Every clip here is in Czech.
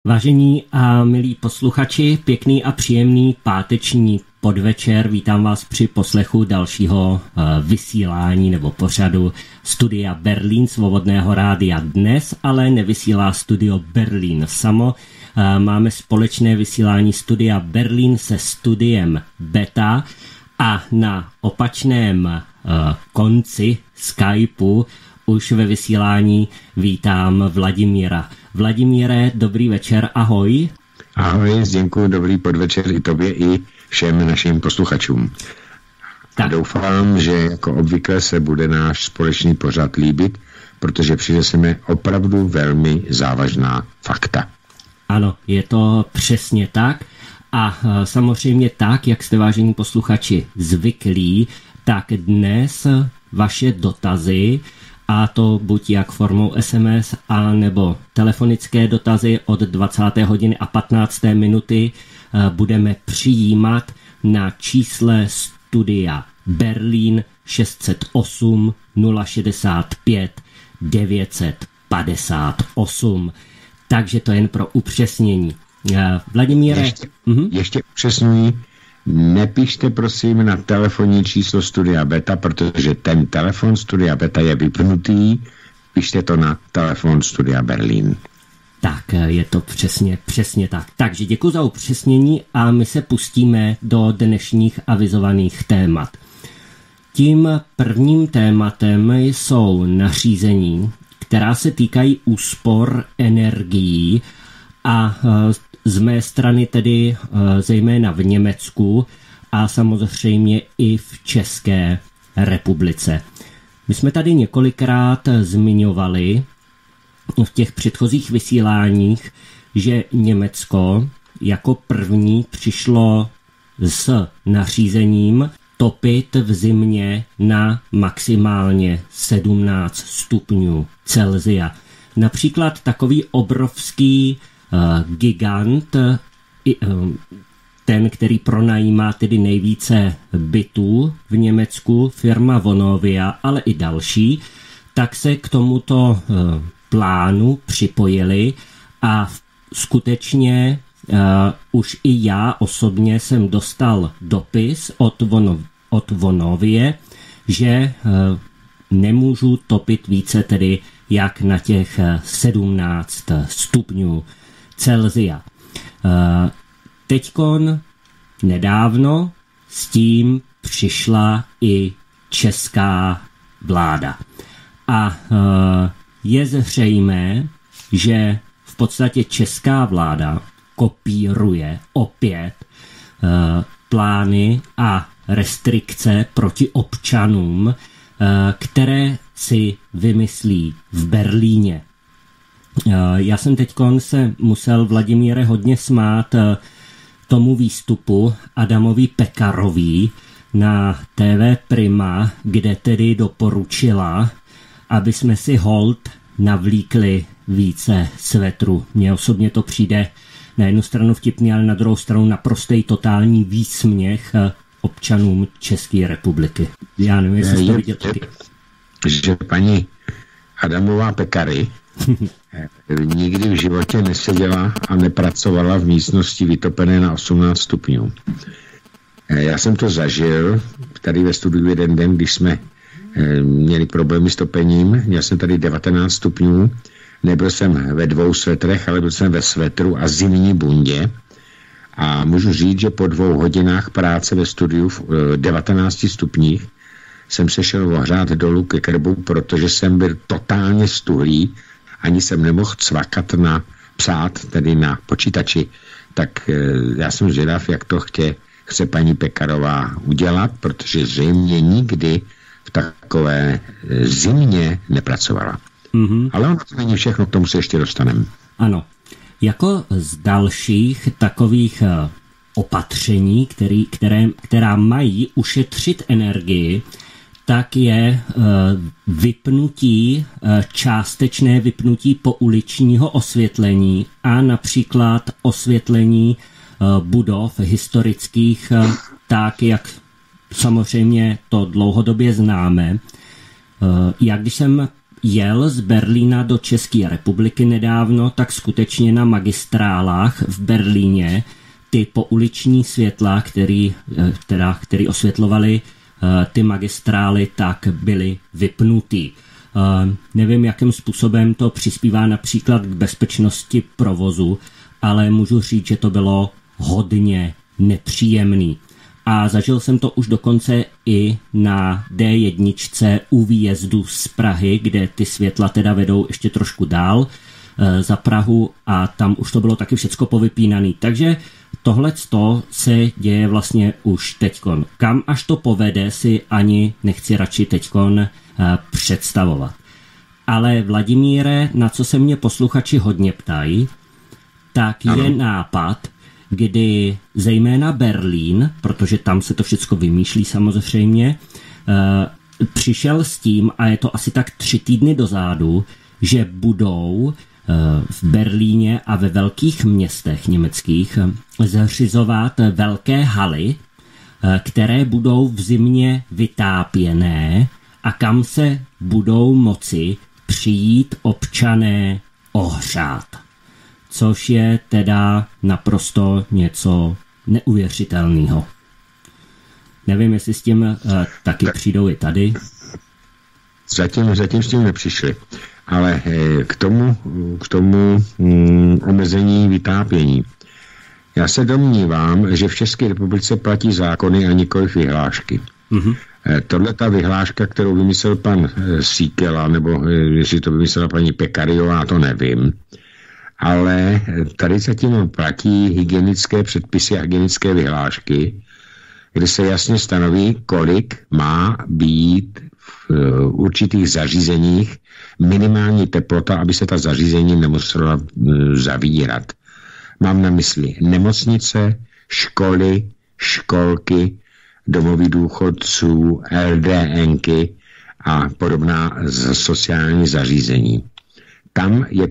Vážení a milí posluchači, pěkný a příjemný páteční podvečer. Vítám vás při poslechu dalšího vysílání nebo pořadu Studia Berlín Svobodného rádia. Dnes ale nevysílá Studio Berlín samo. Máme společné vysílání Studia Berlín se studiem Beta a na opačném konci Skypeu už ve vysílání vítám Vladimíra. Vladimíre, dobrý večer, ahoj. Ahoj, Zdenku, dobrý podvečer i tobě, i všem našim posluchačům. Tak. A doufám, že jako obvykle se bude náš společný pořad líbit, protože přineseme opravdu velmi závažná fakta. Ano, je to přesně tak. A samozřejmě tak, jak jste, vážení posluchači, zvyklí, tak dnes vaše dotazy, a to buď jak formou SMS, a nebo telefonické dotazy od 20. hodiny a 15. minuty budeme přijímat na čísle studia Berlín 608 065 958. Takže to jen pro upřesnění. Vladimíre... Ještě upřesňuji. Nepište prosím na telefonní číslo Studia Beta, protože ten telefon Studia Beta je vypnutý. Pište to na telefon Studia Berlín. Tak, je to přesně tak. Takže děkuji za upřesnění a my se pustíme do dnešních avizovaných témat. Tím prvním tématem jsou nařízení, která se týkají úspor energií a z mé strany tedy zejména v Německu a samozřejmě i v České republice. My jsme tady několikrát zmiňovali v těch předchozích vysíláních, že Německo jako první přišlo s nařízením topit v zimě na maximálně 17 stupňů Celsia. Například takový obrovský gigant, ten, který pronajímá tedy nejvíce bytů v Německu, firma Vonovia, ale i další, tak se k tomuto plánu připojili a skutečně už i já osobně jsem dostal dopis od Vonovie, že nemůžu topit více tedy jak na těch 17 stupňů Celsia. Teďkon nedávno s tím přišla i česká vláda. A je zřejmé, že v podstatě česká vláda kopíruje opět plány a restrikce proti občanům, které si vymyslí v Berlíně. Já jsem teďkon se musel, Vladimíre, hodně smát tomu výstupu Adamovi Pekarovi na TV Prima, kde tedy doporučila, aby jsme si hold navlíkli více svetru. Mně osobně to přijde na jednu stranu vtipný, ale na druhou stranu naprostý totální výsměch občanům České republiky. Já nevím, jestli jsi to viděl taky. Že paní Adamová Pekary nikdy v životě neseděla a nepracovala v místnosti vytopené na 18 stupňů. Já jsem to zažil tady ve studiu jeden den, když jsme měli problémy s topením. Měl jsem tady 19 stupňů. Nebyl jsem ve 2 svetrech, ale byl jsem ve svetru a zimní bundě. A můžu říct, že po 2 hodinách práce ve studiu v 19 stupních jsem se šel ohřát dolů ke krbu, protože jsem byl totálně stuhlý, ani jsem nemohl cvakat psát, tedy na počítači. Tak já jsem zvědav, jak to chce paní Pekarová udělat, protože zřejmě nikdy v takové zimě nepracovala. Mm-hmm. Ale ono to není všechno, k tomu se ještě dostaneme. Ano. Jako z dalších takových opatření, která mají ušetřit energii, tak je částečné vypnutí pouličního osvětlení a například osvětlení budov historických, tak jak samozřejmě to dlouhodobě známe. Já když jsem jel z Berlína do České republiky nedávno, tak skutečně na magistrálách v Berlíně ty pouliční světla, který osvětlovaly ty magistrály, tak byly vypnutý. Nevím, jakým způsobem to přispívá například k bezpečnosti provozu, ale můžu říct, že to bylo hodně nepříjemný. A zažil jsem to už dokonce i na D1 u výjezdu z Prahy, kde ty světla teda vedou ještě trošku dál za Prahu a tam už to bylo taky všecko povypínané. Takže tohleto se děje vlastně už teďkon. Kam až to povede, si ani nechci radši teďkon představovat. Ale Vladimíre, na co se mě posluchači hodně ptají, tak je nápad, kdy zejména Berlín, protože tam se to všecko vymýšlí samozřejmě, přišel s tím, a je to asi tak 3 týdny dozadu, že budou v Berlíně a ve velkých městech německých zařizovat velké haly, které budou v zimě vytápěné a kam se budou moci přijít občané ohřát. Což je teda naprosto něco neuvěřitelného. Nevím, jestli s tím taky přijdou i tady. Zatím s tím nepřišli. Ale k tomu omezení vytápění. Já se domnívám, že v České republice platí zákony a nikoliv vyhlášky. Mm-hmm. Tohle ta vyhláška, kterou vymyslel pan Síkela, nebo jestli to vymyslela paní Pekariová, to nevím. Ale tady zatím platí hygienické předpisy a hygienické vyhlášky, kde se jasně stanoví, kolik má být v určitých zařízeních minimální teplota, aby se ta zařízení nemusela zavírat. Mám na mysli nemocnice, školy, školky, domovy důchodců, LDNky a podobná sociální zařízení. Tam je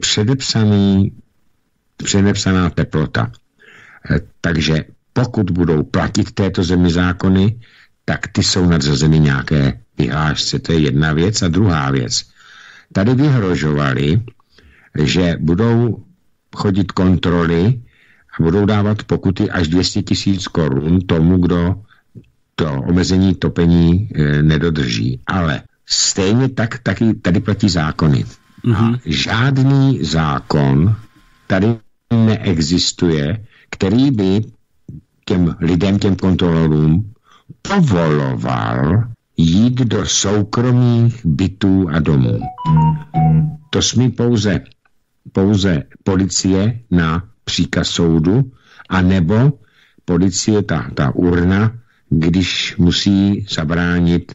předepsaná teplota. Takže pokud budou platit této zemi zákony, tak ty jsou nadřazeny nějaké vyhlášce. To je jedna věc. A druhá věc. Tady vyhrožovali, že budou chodit kontroly a budou dávat pokuty až 200 000 korun tomu, kdo to omezení topení nedodrží. Ale stejně tak taky tady platí zákony. Mm-hmm. A žádný zákon tady neexistuje, který by těm lidem, těm kontrolorům povoloval jít do soukromých bytů a domů. To smí pouze policie na příkaz soudu, anebo policie, ta urna, když musí zabránit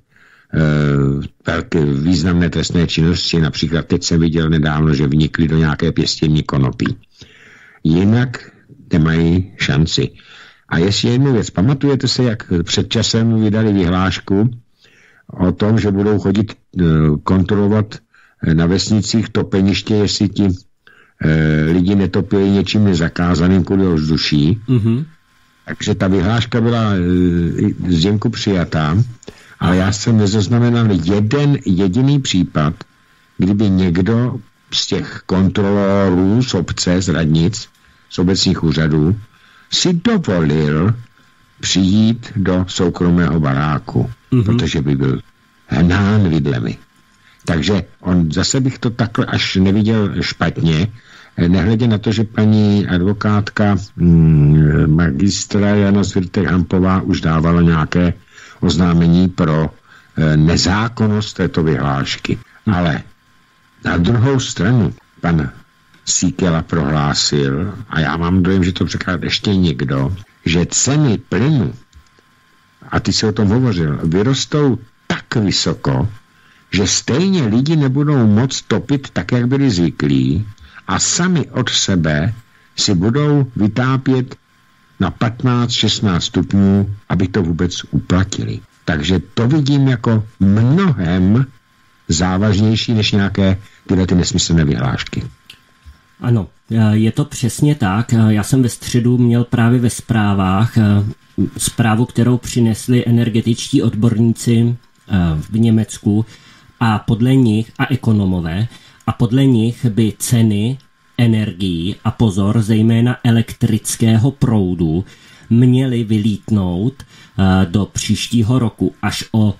velké významné trestné činnosti. Například teď jsem viděl nedávno, že vnikli do nějaké pěstírny konopí. Jinak nemají šanci. A ještě jednu věc. Pamatujete se, jak před časem vydali vyhlášku o tom, že budou chodit kontrolovat na vesnicích topeniště, jestli ti lidi netopili něčím nezakázaným kvůli ovzduší. Mm-hmm. Takže ta vyhláška byla z Děmku přijatá, ale já jsem nezaznamenal jeden jediný případ, kdyby někdo z těch kontrolorů z obce, z radnic, z obecních úřadů, si dovolil přijít do soukromého baráku, protože by byl hnán vidlemi. Takže zase bych to takhle až neviděl špatně, nehledě na to, že paní advokátka magistra Jana Svirtek-Hampová už dávala nějaké oznámení pro nezákonnost této vyhlášky. Ale na druhou stranu pan Síkela prohlásil, a já mám dojem, že to překládá ještě někdo, že ceny plynu, a ty jsi o tom hovořil, vyrostou tak vysoko, že stejně lidi nebudou moc topit tak, jak byli zvyklí, a sami od sebe si budou vytápět na 15-16 stupňů, aby to vůbec uplatili. Takže to vidím jako mnohem závažnější než nějaké tyhle ty nesmyslné vyhlášky. Ano, je to přesně tak. Já jsem ve středu měl právě ve zprávách zprávu, kterou přinesli energetičtí odborníci v Německu, a podle nich a ekonomové a podle nich by ceny energií a pozor, zejména elektrického proudu, měly vylítnout do příštího roku až o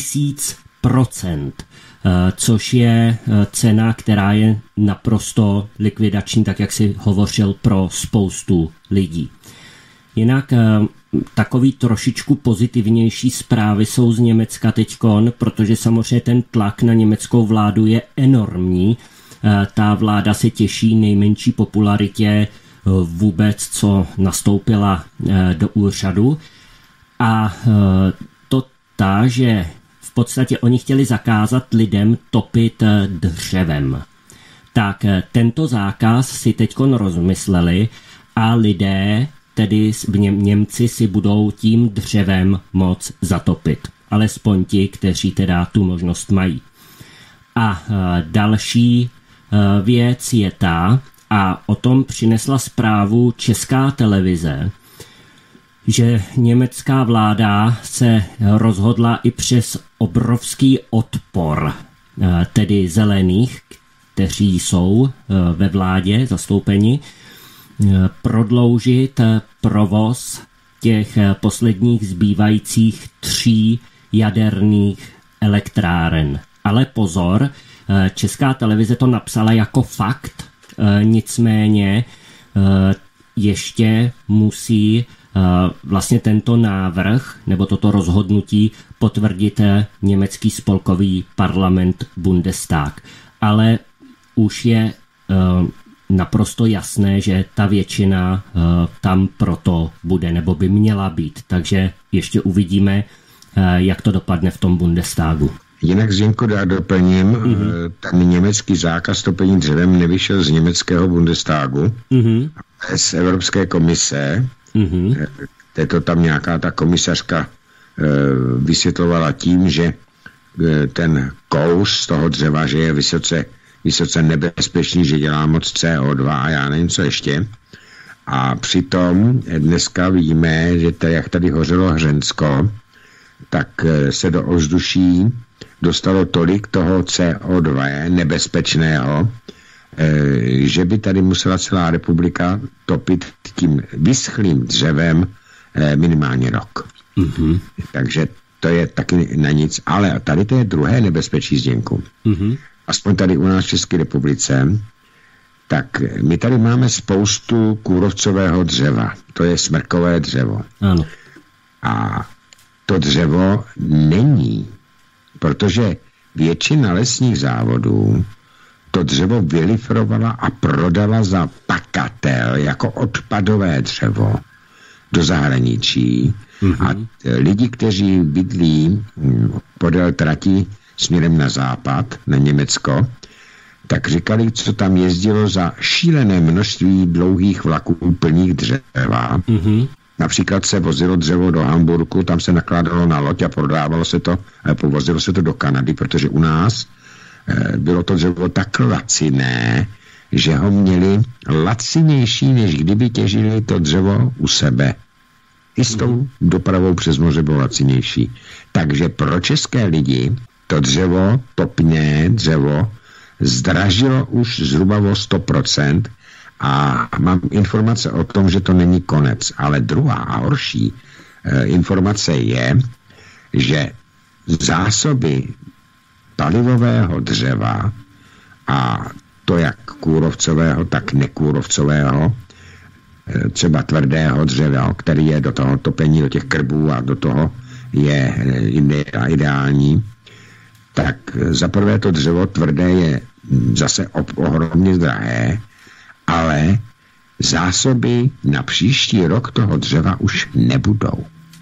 1000%, což je cena, která je naprosto likvidační, tak jak si hovořil, pro spoustu lidí. Jinak takový trošičku pozitivnější zprávy jsou z Německa teďkon, protože samozřejmě ten tlak na německou vládu je enormní. Ta vláda se těší nejmenší popularitě vůbec, co nastoupila do úřadu. A to ta, že v podstatě oni chtěli zakázat lidem topit dřevem. Tak tento zákaz si teďkon rozmysleli a lidé, tedy Němci, si budou tím dřevem moc zatopit. Alespoň ti, kteří teda tu možnost mají. A další věc je ta, a o tom přinesla zprávu Česká televize, že německá vláda se rozhodla i přes obrovský odpor, tedy zelených, kteří jsou ve vládě zastoupeni, prodloužit provoz těch posledních zbývajících 3 jaderných elektráren. Ale pozor, Česká televize to napsala jako fakt, nicméně ještě musí vlastně tento návrh nebo toto rozhodnutí potvrdit německý spolkový parlament Bundestag. Ale už je naprosto jasné, že ta většina tam proto bude nebo by měla být. Takže ještě uvidíme, jak to dopadne v tom Bundestagu. Jinak, Zdenko, doplním, ten německý zákaz topení dřevem nevyšel z německého Bundestagu, z Evropské komise, to tam nějaká ta komisařka vysvětlovala tím, že ten kous toho dřeva, že je vysoce nebezpečný, že dělá moc CO2 a já nevím, co ještě. A přitom dneska víme, že jak tady hořelo Hřensko, tak se do ovzduší dostalo tolik toho CO2 nebezpečného, že by tady musela celá republika topit tím vyschlým dřevem minimálně rok. Takže to je taky na nic. Ale tady to je druhé nebezpečí, Zdenku. Aspoň tady u nás v České republice, tak my tady máme spoustu kůrovcového dřeva. To je smrkové dřevo. Ano. A to dřevo není, protože většina lesních závodů to dřevo vylifrovala a prodala za pakatel jako odpadové dřevo do zahraničí. A lidi, kteří bydlí podél trati směrem na západ, na Německo, tak říkali, co tam jezdilo za šílené množství dlouhých vlaků plných dřeva. Například se vozilo dřevo do Hamburku, tam se nakládalo na loď a prodávalo se to, povozilo se to do Kanady, protože u nás bylo to dřevo tak laciné, že ho měli lacinější, než kdyby těžili to dřevo u sebe. I s tou dopravou přes moře bylo lacinější. Takže pro české lidi to dřevo, topné dřevo, zdražilo už zhruba o 100%, a mám informace o tom, že to není konec. Ale druhá a horší informace je, že zásoby palivového dřeva, a to jak kůrovcového, tak nekůrovcového, třeba tvrdého dřeva, který je do toho topení, do těch krbů a do toho je ideální, tak zaprvé to dřevo tvrdé je zase ohromně drahé, ale zásoby na příští rok toho dřeva už nebudou.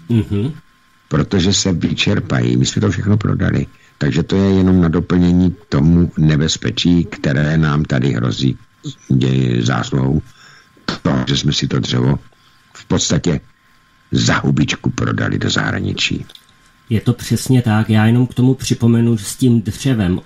Protože se vyčerpají. My jsme to všechno prodali. Takže to je jenom na doplnění k tomu nebezpečí, které nám tady hrozí zásluhou toho, že jsme si to dřevo v podstatě za hubičku prodali do zahraničí. Je to přesně tak. Já jenom k tomu připomenu s tím dřevem.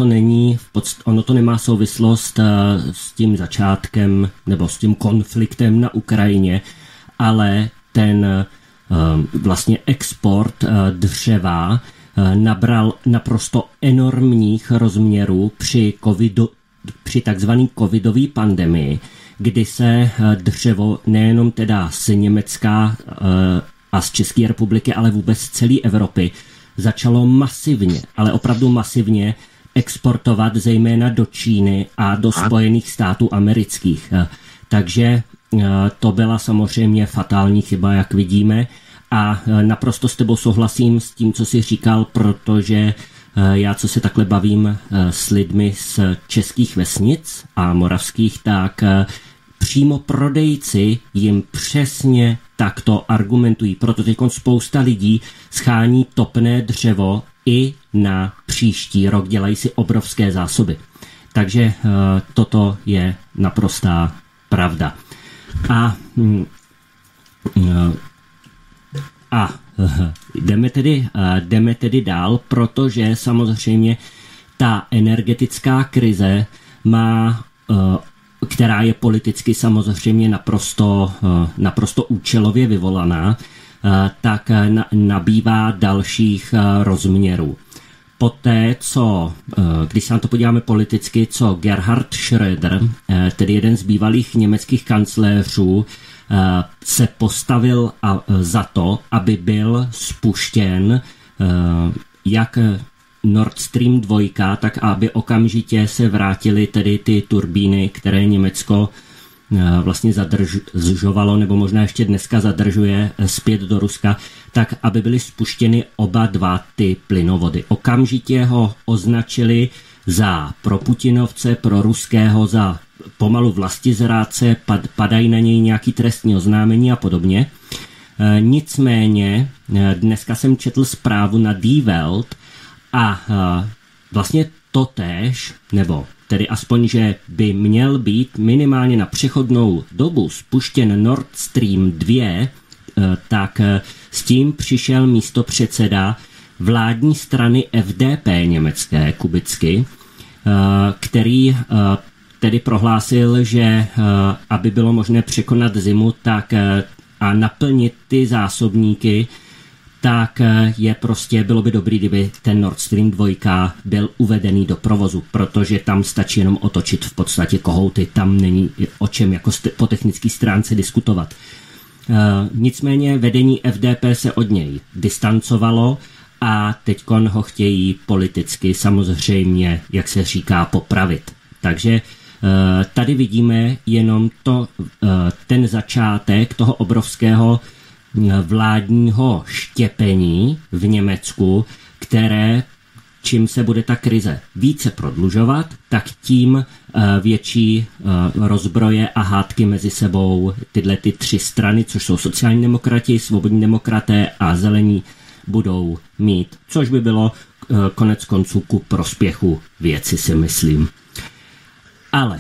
Ono to nemá souvislost s tím začátkem nebo s tím konfliktem na Ukrajině, ale ten vlastně export dřeva nabral naprosto enormních rozměrů při takzvané covidové pandemii, kdy se dřevo nejenom teda z Německa a z České republiky, ale vůbec z celé Evropy začalo masivně, ale opravdu masivně exportovat zejména do Číny a do Spojených států amerických. Takže to byla samozřejmě fatální chyba, jak vidíme. A naprosto s tebou souhlasím s tím, co jsi říkal, protože já, co se takhle bavím s lidmi z českých vesnic a moravských, tak přímo prodejci jim přesně takto argumentují. Proto teď spousta lidí schání topné dřevo i na příští rok, dělají si obrovské zásoby. Takže toto je naprostá pravda. A jdeme tedy dál, protože samozřejmě ta energetická krize která je politicky samozřejmě naprosto účelově vyvolaná, tak nabývá dalších rozměrů. Poté, když se na to podíváme politicky, co Gerhard Schröder, tedy jeden z bývalých německých kancléřů, se postavil za to, aby byl spuštěn jak Nord Stream 2, tak aby okamžitě se vrátily tedy ty turbíny, které Německo vlastně zadržovalo, nebo možná ještě dneska zadržuje zpět do Ruska, tak aby byly spuštěny oba dva ty plynovody. Okamžitě ho označili za pro Putinovce, pro ruského za pomalu vlastizrádce, padají na něj nějaký trestní oznámení a podobně. Nicméně dneska jsem četl zprávu na Die Welt a vlastně totéž, nebo tedy aspoň, že by měl být minimálně na přechodnou dobu spuštěn Nord Stream 2, tak s tím přišel místopředseda vládní strany FDP německé, Kubicky, který tedy prohlásil, že aby bylo možné překonat zimu a naplnit ty zásobníky, tak bylo by dobrý, kdyby ten Nord Stream 2 byl uvedený do provozu, protože tam stačí jenom otočit v podstatě kohouty, tam není o čem jako po technické stránce diskutovat. Nicméně vedení FDP se od něj distancovalo a teďkon ho chtějí politicky samozřejmě, jak se říká, popravit. Takže tady vidíme jenom ten začátek toho obrovského vládního štěpení v Německu, čím se bude ta krize více prodlužovat, tak tím větší rozbroje a hádky mezi sebou tyhle ty tři strany, což jsou sociální demokrati, svobodní demokraté a zelení, budou mít, což by bylo konec konců ku prospěchu věci, si myslím. Ale...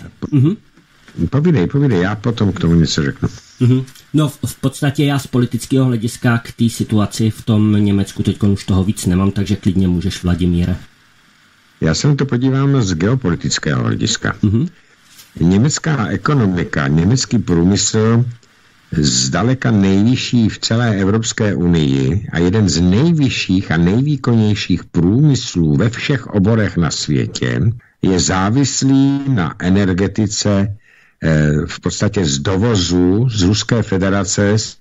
Povídej, já potom k tomu něco řeknu. No v podstatě já z politického hlediska k té situaci v tom Německu teď už toho víc nemám, takže klidně můžeš, Vladimíre. Já se na to podívám z geopolitického hlediska. Německá ekonomika, německý průmysl zdaleka nejvyšší v celé Evropské unii a jeden z nejvyšších a nejvýkonnějších průmyslů ve všech oborech na světě je závislý na energetice v podstatě z dovozu z Ruské federace z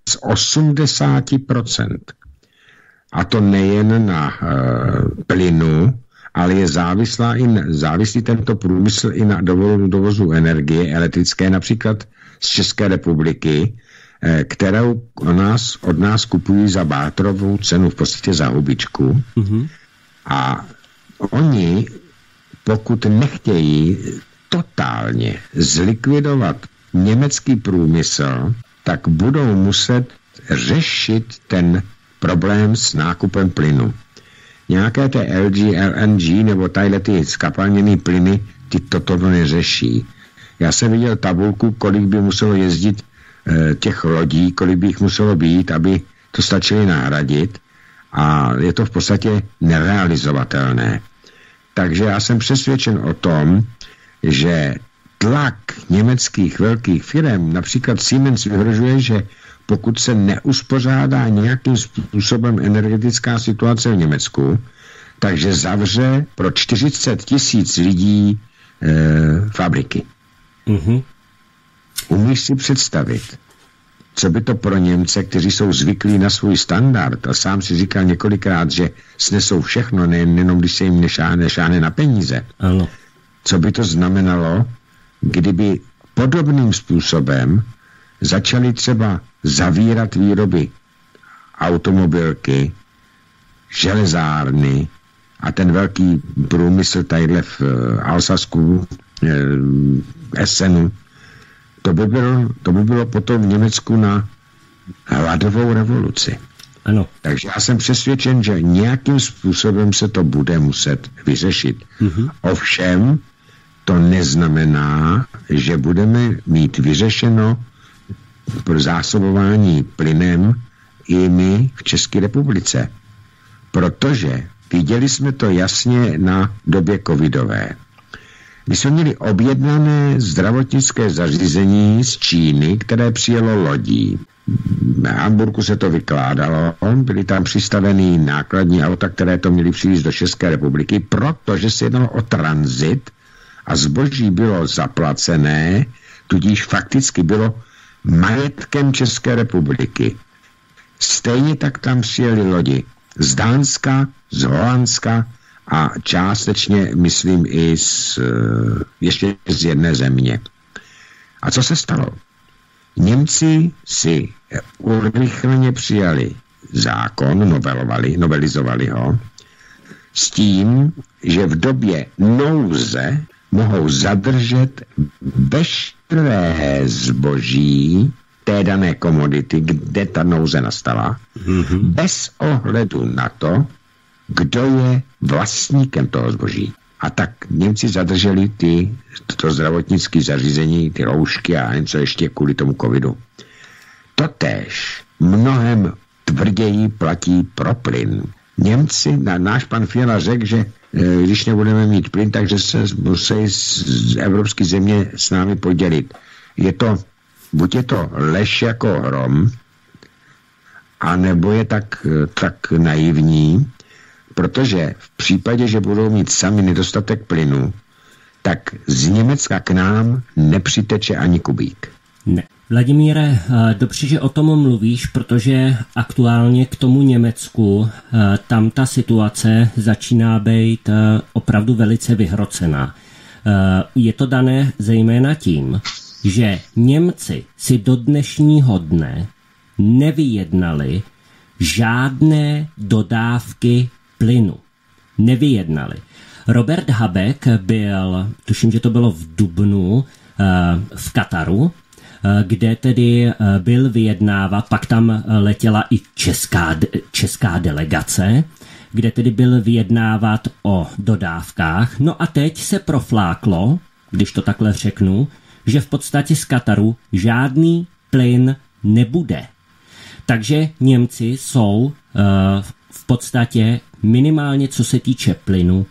80%. A to nejen na plynu, ale je závislý tento průmysl i na dovozu energie elektrické, například z České republiky, kterou od nás kupují za bátrovou cenu, v podstatě za hubičku. A oni, pokud nechtějí totálně zlikvidovat německý průmysl, tak budou muset řešit ten problém s nákupem plynu. Nějaké té LNG nebo tadyhle ty skapalněné plyny toto neřeší. Já jsem viděl tabulku, kolik by muselo jezdit těch lodí, kolik by jich muselo být, aby to stačili nahradit, a je to v podstatě nerealizovatelné. Takže já jsem přesvědčen o tom, že tlak německých velkých firm, například Siemens, vyhrožuje, že pokud se neuspořádá nějakým způsobem energetická situace v Německu, takže zavře pro 40 000 lidí fabriky. Umíš si představit, co by to pro Němce, kteří jsou zvyklí na svůj standard, a sám si říkal několikrát, že snesou všechno, nejenom když se jim nešáhne na peníze. Ano. Co by to znamenalo, kdyby podobným způsobem začali třeba zavírat výroby automobilky, železárny a ten velký průmysl tadyhle v Alsasku, Essenu. To by bylo potom v Německu na hladovou revoluci. Ano. Takže já jsem přesvědčen, že nějakým způsobem se to bude muset vyřešit. Ovšem, to neznamená, že budeme mít vyřešeno pro zásobování plynem i my v České republice. Protože viděli jsme to jasně na době covidové. My jsme měli objednané zdravotnické zařízení z Číny, které přijelo lodí. Na Hamburku se to vykládalo, byly tam přistavený nákladní auta, které to měly přijít do České republiky, protože se jednalo o tranzit a zboží bylo zaplacené, tudíž fakticky bylo majetkem České republiky. Stejně tak tam přijeli lodi z Dánska, z Holandska a částečně, myslím, i ještě z jedné země. A co se stalo? Němci si urychleně přijali zákon, novelizovali ho, s tím, že v době nouze mohou zadržet veškeré zboží té dané komodity, kde ta nouze nastala, bez ohledu na to, kdo je vlastníkem toho zboží. A tak Němci zadrželi to zdravotnické zařízení, ty roušky a něco ještě kvůli tomu covidu. Totéž mnohem tvrději platí pro plyn. Němci, náš pan Fiala řekl, že když nebudeme mít plyn, takže se musí z evropské země s námi podělit. Buď je to lež jako hrom, anebo je tak naivní, protože v případě, že budou mít sami nedostatek plynu, tak z Německa k nám nepřiteče ani kubík. Ne. Vladimíre, dobře, že o tom mluvíš, protože aktuálně k tomu Německu tam ta situace začíná být opravdu velice vyhrocená. Je to dané zejména tím, že Němci si do dnešního dne nevyjednali žádné dodávky plynu. Nevyjednali. Robert Habeck byl, tuším, že to bylo v dubnu, v Kataru, kde tedy byl vyjednávat, pak tam letěla i česká delegace, kde tedy byl vyjednávat o dodávkách. No a teď se profláklo, když to takhle řeknu, že v podstatě z Kataru žádný plyn nebude. Takže Němci jsou v podstatě minimálně co se týče plynu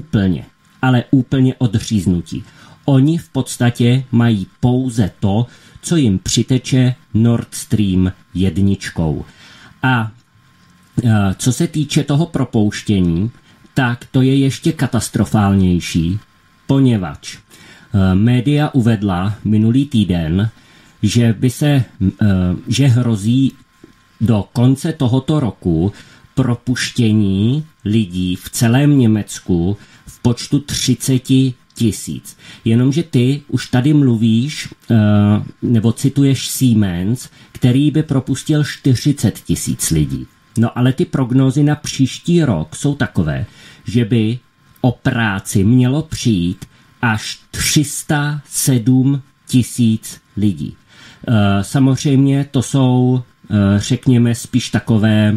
úplně odříznutí. Oni v podstatě mají pouze to, co jim přiteče Nord Stream 1. A co se týče toho propouštění, tak to je ještě katastrofálnější, poněvadž média uvedla minulý týden, že hrozí do konce tohoto roku propuštění lidí v celém Německu v počtu 30 000. Jenomže ty už tady mluvíš, nebo cituješ Siemens, který by propustil 40 000 lidí. No ale ty prognózy na příští rok jsou takové, že by o práci mělo přijít až 307 000 lidí. Samozřejmě to jsou, řekněme, spíš takové,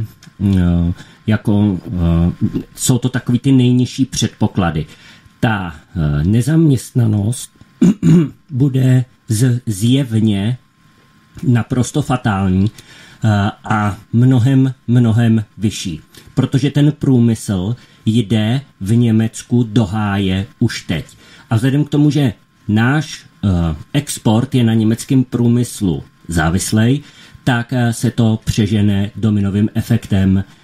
jsou to takový ty nejnižší předpoklady. Ta nezaměstnanost bude zjevně naprosto fatální a mnohem vyšší. Protože ten průmysl jde v Německu do háje už teď. A vzhledem k tomu, že náš export je na německém průmyslu závislej, tak se to přežene dominovým efektem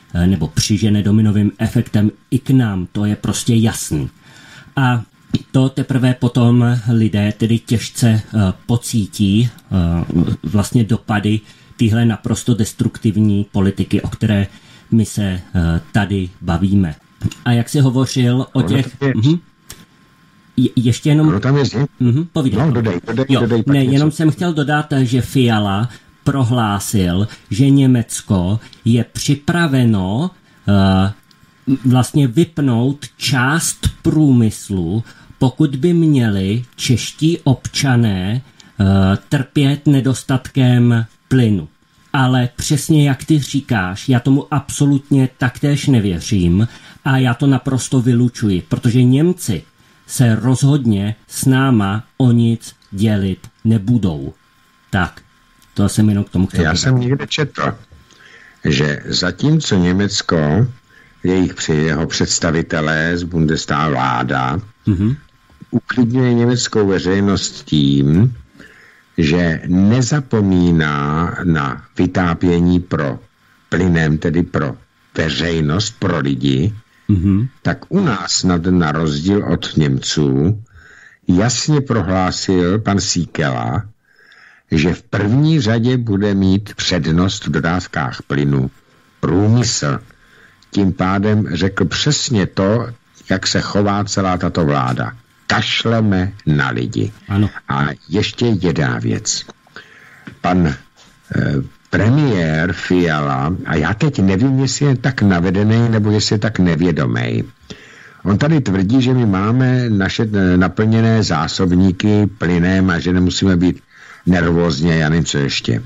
nebo přižene dominovým efektem i k nám, to je prostě jasný. A to teprve potom lidé tedy těžce pocítí vlastně dopady tyhle naprosto destruktivní politiky, o které my se tady bavíme. A jak jsi hovořil o těch... Ještě jenom... Povídej. No, dodej. Ne, jenom jsem chtěl dodat, že Fiala prohlásil, že Německo je připraveno vlastně vypnout část průmyslu, pokud by měli čeští občané trpět nedostatkem plynu. Ale přesně jak ty říkáš, já tomu absolutně taktéž nevěřím a já to naprosto vylučuji, protože Němci se rozhodně s náma o nic dělit nebudou. Tak, to jsem jenom k tomu chtěl. Já jsem někde četl, že zatímco Německo, jeho představitelé z Bundestagu vláda, uklidňuje německou veřejnost tím, že nezapomíná na vytápění pro plynem, tedy pro veřejnost, pro lidi, tak u nás na rozdíl od Němců jasně prohlásil pan Síkela, že v první řadě bude mít přednost v dodávkách plynu průmysl. Tím pádem řekl přesně to, jak se chová celá tato vláda. Kašleme na lidi. Ano. A ještě jedna věc. Pan premiér Fiala, a já teď nevím, jestli je tak navedený, nebo jestli je tak nevědomý. On tady tvrdí, že my máme naše naplněné zásobníky plynem a že nemusíme být nervózně, já nevím, co ještě.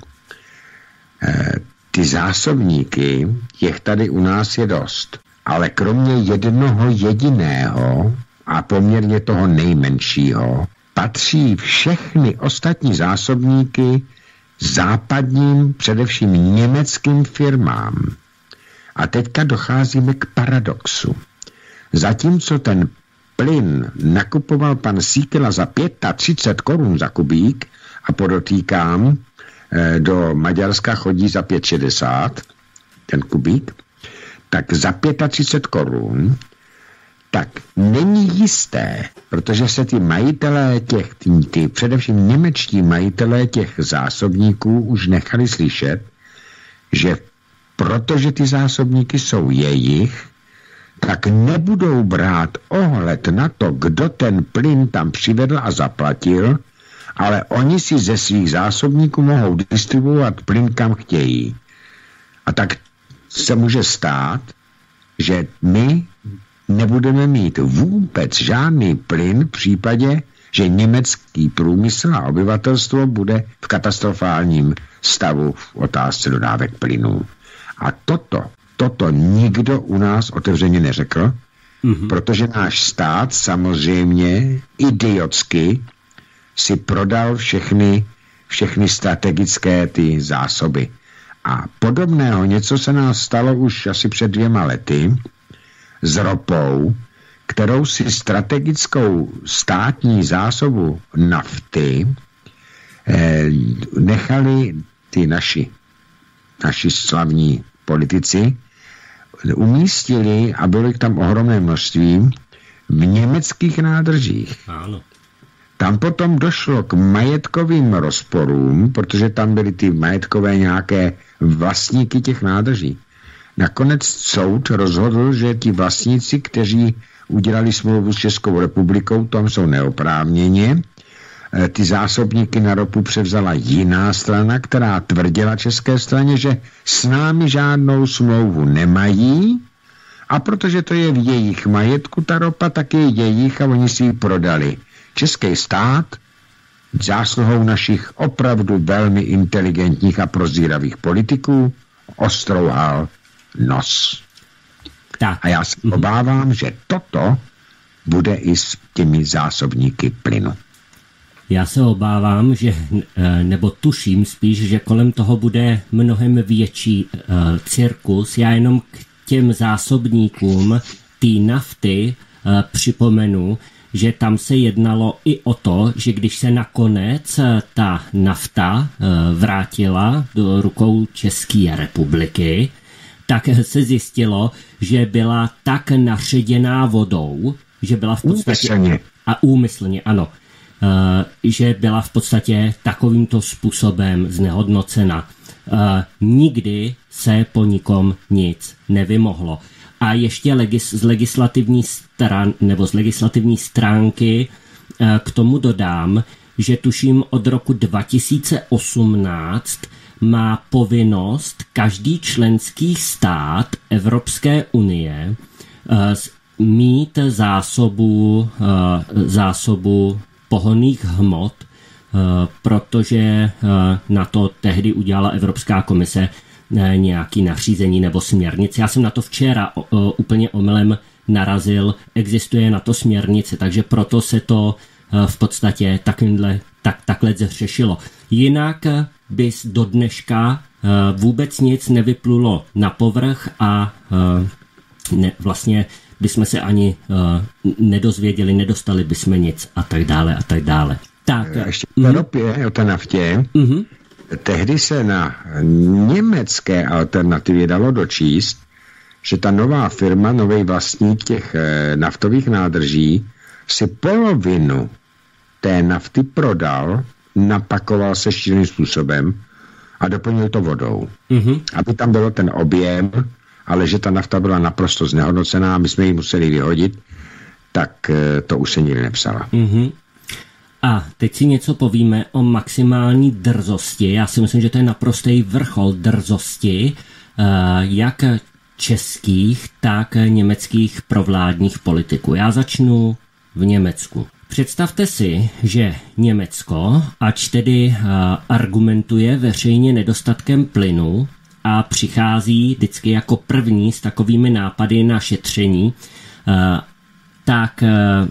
Ty zásobníky, těch tady u nás je dost, ale kromě jednoho jediného a poměrně toho nejmenšího, patří všechny ostatní zásobníky západním, především německým firmám. A teďka docházíme k paradoxu. Zatímco ten plyn nakupoval pan Síkela za 35 korun za kubík, a podotýkám, do Maďarska chodí za 5,60 ten kubík, tak za 35 korun, tak není jisté, protože se ty majitelé především němečtí majitelé těch zásobníků už nechali slyšet, že protože ty zásobníky jsou jejich, tak nebudou brát ohled na to, kdo ten plyn tam přivedl a zaplatil, ale oni si ze svých zásobníků mohou distribuovat plyn kam chtějí. A tak se může stát, že my nebudeme mít vůbec žádný plyn v případě, že německý průmysl a obyvatelstvo bude v katastrofálním stavu v otázce dodávek plynů. A toto nikdo u nás otevřeně neřekl, protože náš stát samozřejmě idiotsky si prodal všechny strategické ty zásoby. A podobného něco se nás stalo už asi před 2 lety s ropou, kterou si strategickou státní zásobu nafty nechali ty naši slavní politici, umístili a bylo jich tam ohromné množství v německých nádržích. Ano. Tam potom došlo k majetkovým rozporům, protože tam byly ty majetkové nějaké vlastníky těch nádrží. Nakonec soud rozhodl, že ti vlastníci, kteří udělali smlouvu s Českou republikou, tam jsou neoprávněně. Ty zásobníky na ropu převzala jiná strana, která tvrdila české straně, že s námi žádnou smlouvu nemají a protože to je v jejich majetku ta ropa, tak je jejich a oni si ji prodali. Český stát zásluhou našich opravdu velmi inteligentních a prozíravých politiků ostrouhal nos. Tak. A já se obávám, že toto bude i s těmi zásobníky plynu. Já se obávám, že, nebo tuším spíš, že kolem toho bude mnohem větší cirkus. Já jenom k těm zásobníkům té nafty připomenu, že tam se jednalo i o to, že když se nakonec ta nafta vrátila do rukou České republiky, tak se zjistilo, že byla tak naředěná vodou, že byla v podstatě... Úmyslně, ano. Že byla v podstatě takovýmto způsobem znehodnocena. Nikdy se po nikom nic nevymohlo. A ještě z legislativní stránky k tomu dodám, že tuším od roku 2018 má povinnost každý členský stát Evropské unie mít zásobu pohonných hmot, protože na to tehdy udělala Evropská komise nějaký nařízení nebo směrnici. Já jsem na to včera úplně omylem narazil, existuje na to směrnice, takže proto se to v podstatě takhle řešilo. Jinak bys do dneška vůbec nic nevyplulo na povrch a vlastně bychom se ani nedozvěděli, nedostali bychom nic a tak dále a tak dále. Tak, ještě v ropě, o té naftě, tehdy se na německé alternativě dalo dočíst, že ta nová firma, nový vlastník těch naftových nádrží si polovinu té nafty prodal, napakoval se šíleným způsobem a doplnil to vodou. Aby tam bylo ten objem, ale že ta nafta byla naprosto znehodnocená a my jsme ji museli vyhodit, tak to už se nikdy nepsala. A teď si něco povíme o maximální drzosti. Já si myslím, že to je naprostý vrchol drzosti, jak českých, tak německých provládních politiků. Já začnu v Německu. Představte si, že Německo, ač tedy argumentuje veřejně nedostatkem plynu a přichází vždycky jako první s takovými nápady na šetření, tak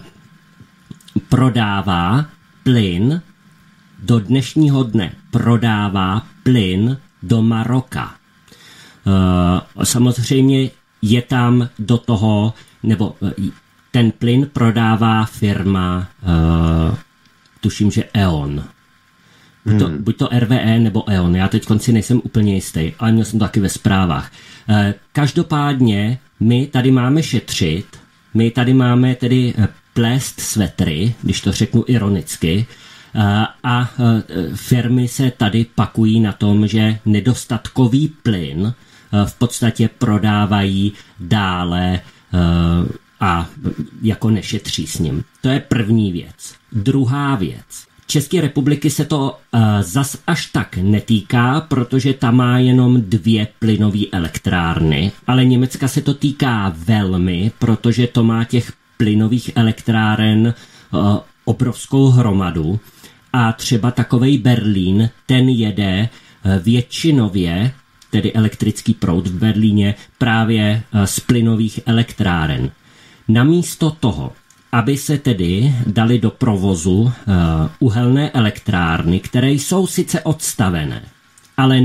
prodává plyn do dnešního dne. Prodává plyn do Maroka. Samozřejmě je tam do toho, nebo ten plyn prodává firma, tuším, že E.ON. Buď to RWE nebo E.ON, já teď konci nejsem úplně jistý, ale měl jsem to taky ve zprávách. Každopádně my tady máme šetřit, my tady máme tedy plést svetry, když to řeknu ironicky, a firmy se tady pakují na tom, že nedostatkový plyn v podstatě prodávají dále a jako nešetří s ním. To je první věc. Druhá věc. České republiky se to zas až tak netýká, protože tam má jenom 2 plynové elektrárny, ale Německa se to týká velmi, protože to má těch plynových elektráren obrovskou hromadu a třeba takovej Berlín, ten jede většinově, tedy elektrický proud v Berlíně, právě z plynových elektráren. Namísto toho, aby se tedy dali do provozu uhelné elektrárny, které jsou sice odstavené, ale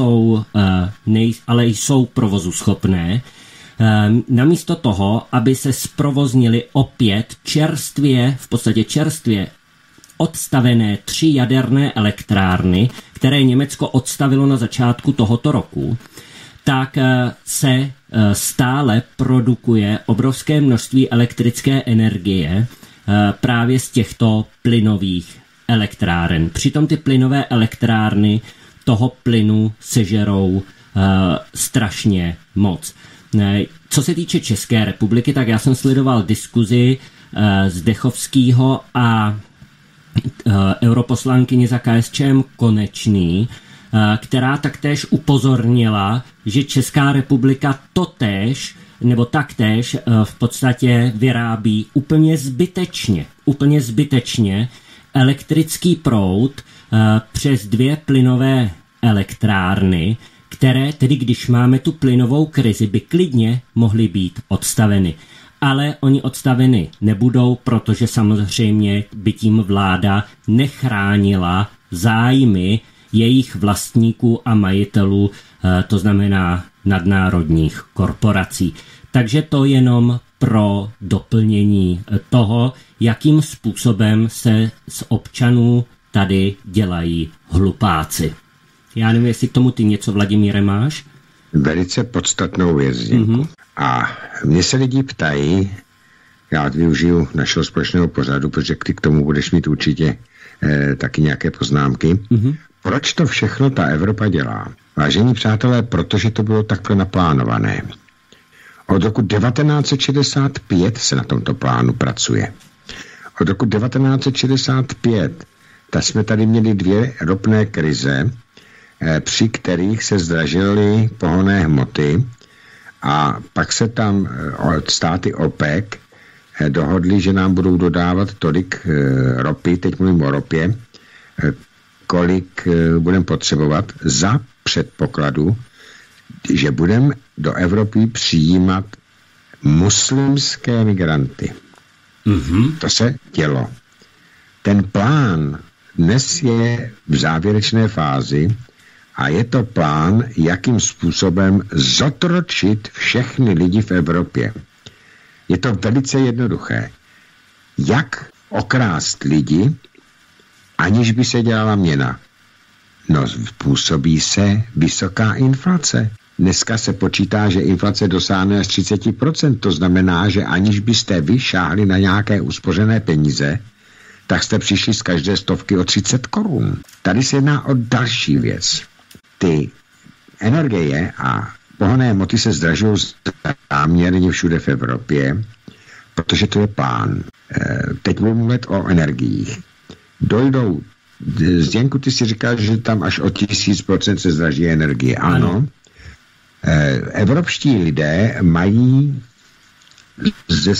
jsou provozuschopné, namísto toho, aby se zprovoznili opět v podstatě čerstvě odstavené 3 jaderné elektrárny, které Německo odstavilo na začátku tohoto roku, tak se stále produkuje obrovské množství elektrické energie právě z těchto plynových elektráren. Přitom ty plynové elektrárny toho plynu sežerou strašně moc. Co se týče České republiky, tak já jsem sledoval diskuzi Zdechovského a europoslankyně za KSČM Konečný, která taktéž upozornila, že Česká republika taktéž v podstatě vyrábí úplně zbytečně elektrický proud přes 2 plynové elektrárny, které tedy, když máme tu plynovou krizi, by klidně mohly být odstaveny. Ale oni odstaveny nebudou, protože samozřejmě by tím vláda nechránila zájmy jejich vlastníků a majitelů, to znamená nadnárodních korporací. Takže to jenom pro doplnění toho, jakým způsobem se z občanů tady dělají hlupáci. Já nevím, jestli k tomu ty něco, Vladimíre, máš? velice podstatnou věc. A mě se lidi ptají, já využiju našeho společného pořadu, protože ty k tomu budeš mít určitě taky nějaké poznámky. Proč to všechno ta Evropa dělá? Vážení přátelé, protože to bylo takhle naplánované. Od roku 1965 se na tomto plánu pracuje. Od roku 1965 tak jsme tady měli 2 ropné krize, při kterých se zdražily pohonné hmoty a pak se tam státy OPEC dohodli, že nám budou dodávat tolik ropy, teď mluvím o ropě, kolik budeme potřebovat za předpokladu, že budeme do Evropy přijímat muslimské migranty. To se dělo. Ten plán dnes je v závěrečné fázi a je to plán, jakým způsobem zotročit všechny lidi v Evropě. Je to velice jednoduché. Jak okrást lidi, aniž by se dělala měna? No, způsobí se vysoká inflace. Dneska se počítá, že inflace dosáhne až 30%. To znamená, že aniž byste vy šáhli na nějaké uspořené peníze, tak jste přišli z každé stovky o 30 korun. Tady se jedná o další věc. Ty energie a pohonné hmoty se zdražují záměrně všude v Evropě, protože to je plán. Teď budu mluvit o energiích. Dojdou, Zděnku, ty si říkal, že tam až o 1000% se zdraží energie. Ano. Evropští lidé mají ze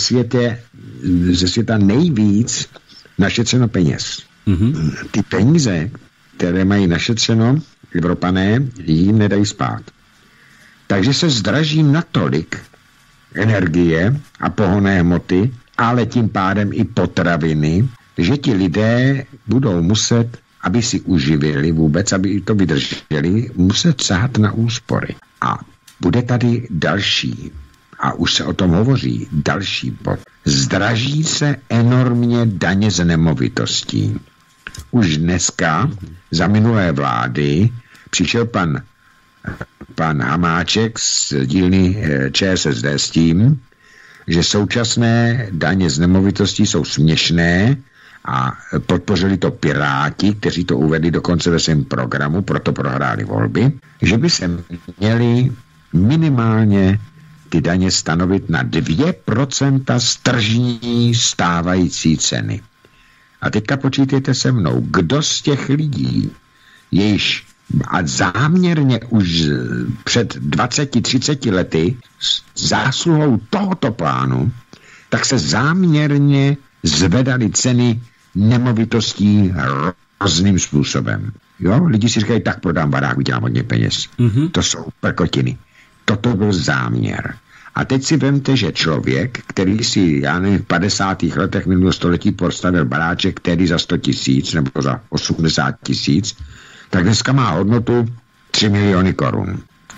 světa nejvíc našetřeno peněz. Ty peníze, které mají našetřeno Evropané, jim nedají spát. Takže se zdraží natolik energie a pohonné hmoty, ale tím pádem i potraviny, že ti lidé budou muset, aby si uživili vůbec, aby to vydrželi, muset sahat na úspory. A bude tady další, a už se o tom hovoří, další bod. Zdraží se enormně daně z nemovitostí. Už dneska za minulé vlády přišel pan Hamáček z dílny ČSSD s tím, že současné daně z nemovitostí jsou směšné a podpořili to Piráti, kteří to uvedli dokonce ve svém programu, proto prohráli volby, že by se měli minimálně ty daně stanovit na 2% z tržní stávající ceny. A teďka počítejte se mnou, kdo z těch lidí, jejichž a záměrně už před 20-30 lety zásluhou tohoto plánu, tak se záměrně zvedaly ceny nemovitostí různým způsobem. Jo, lidi si říkají, tak prodám barák, vydělám hodně peněz. To jsou prkotiny. Toto byl záměr. A teď si vemte, že člověk, který si, já nevím, v 50. letech minulého století postavil baráček, který za 100 000 nebo za 80 000, tak dneska má hodnotu 3 miliony korun.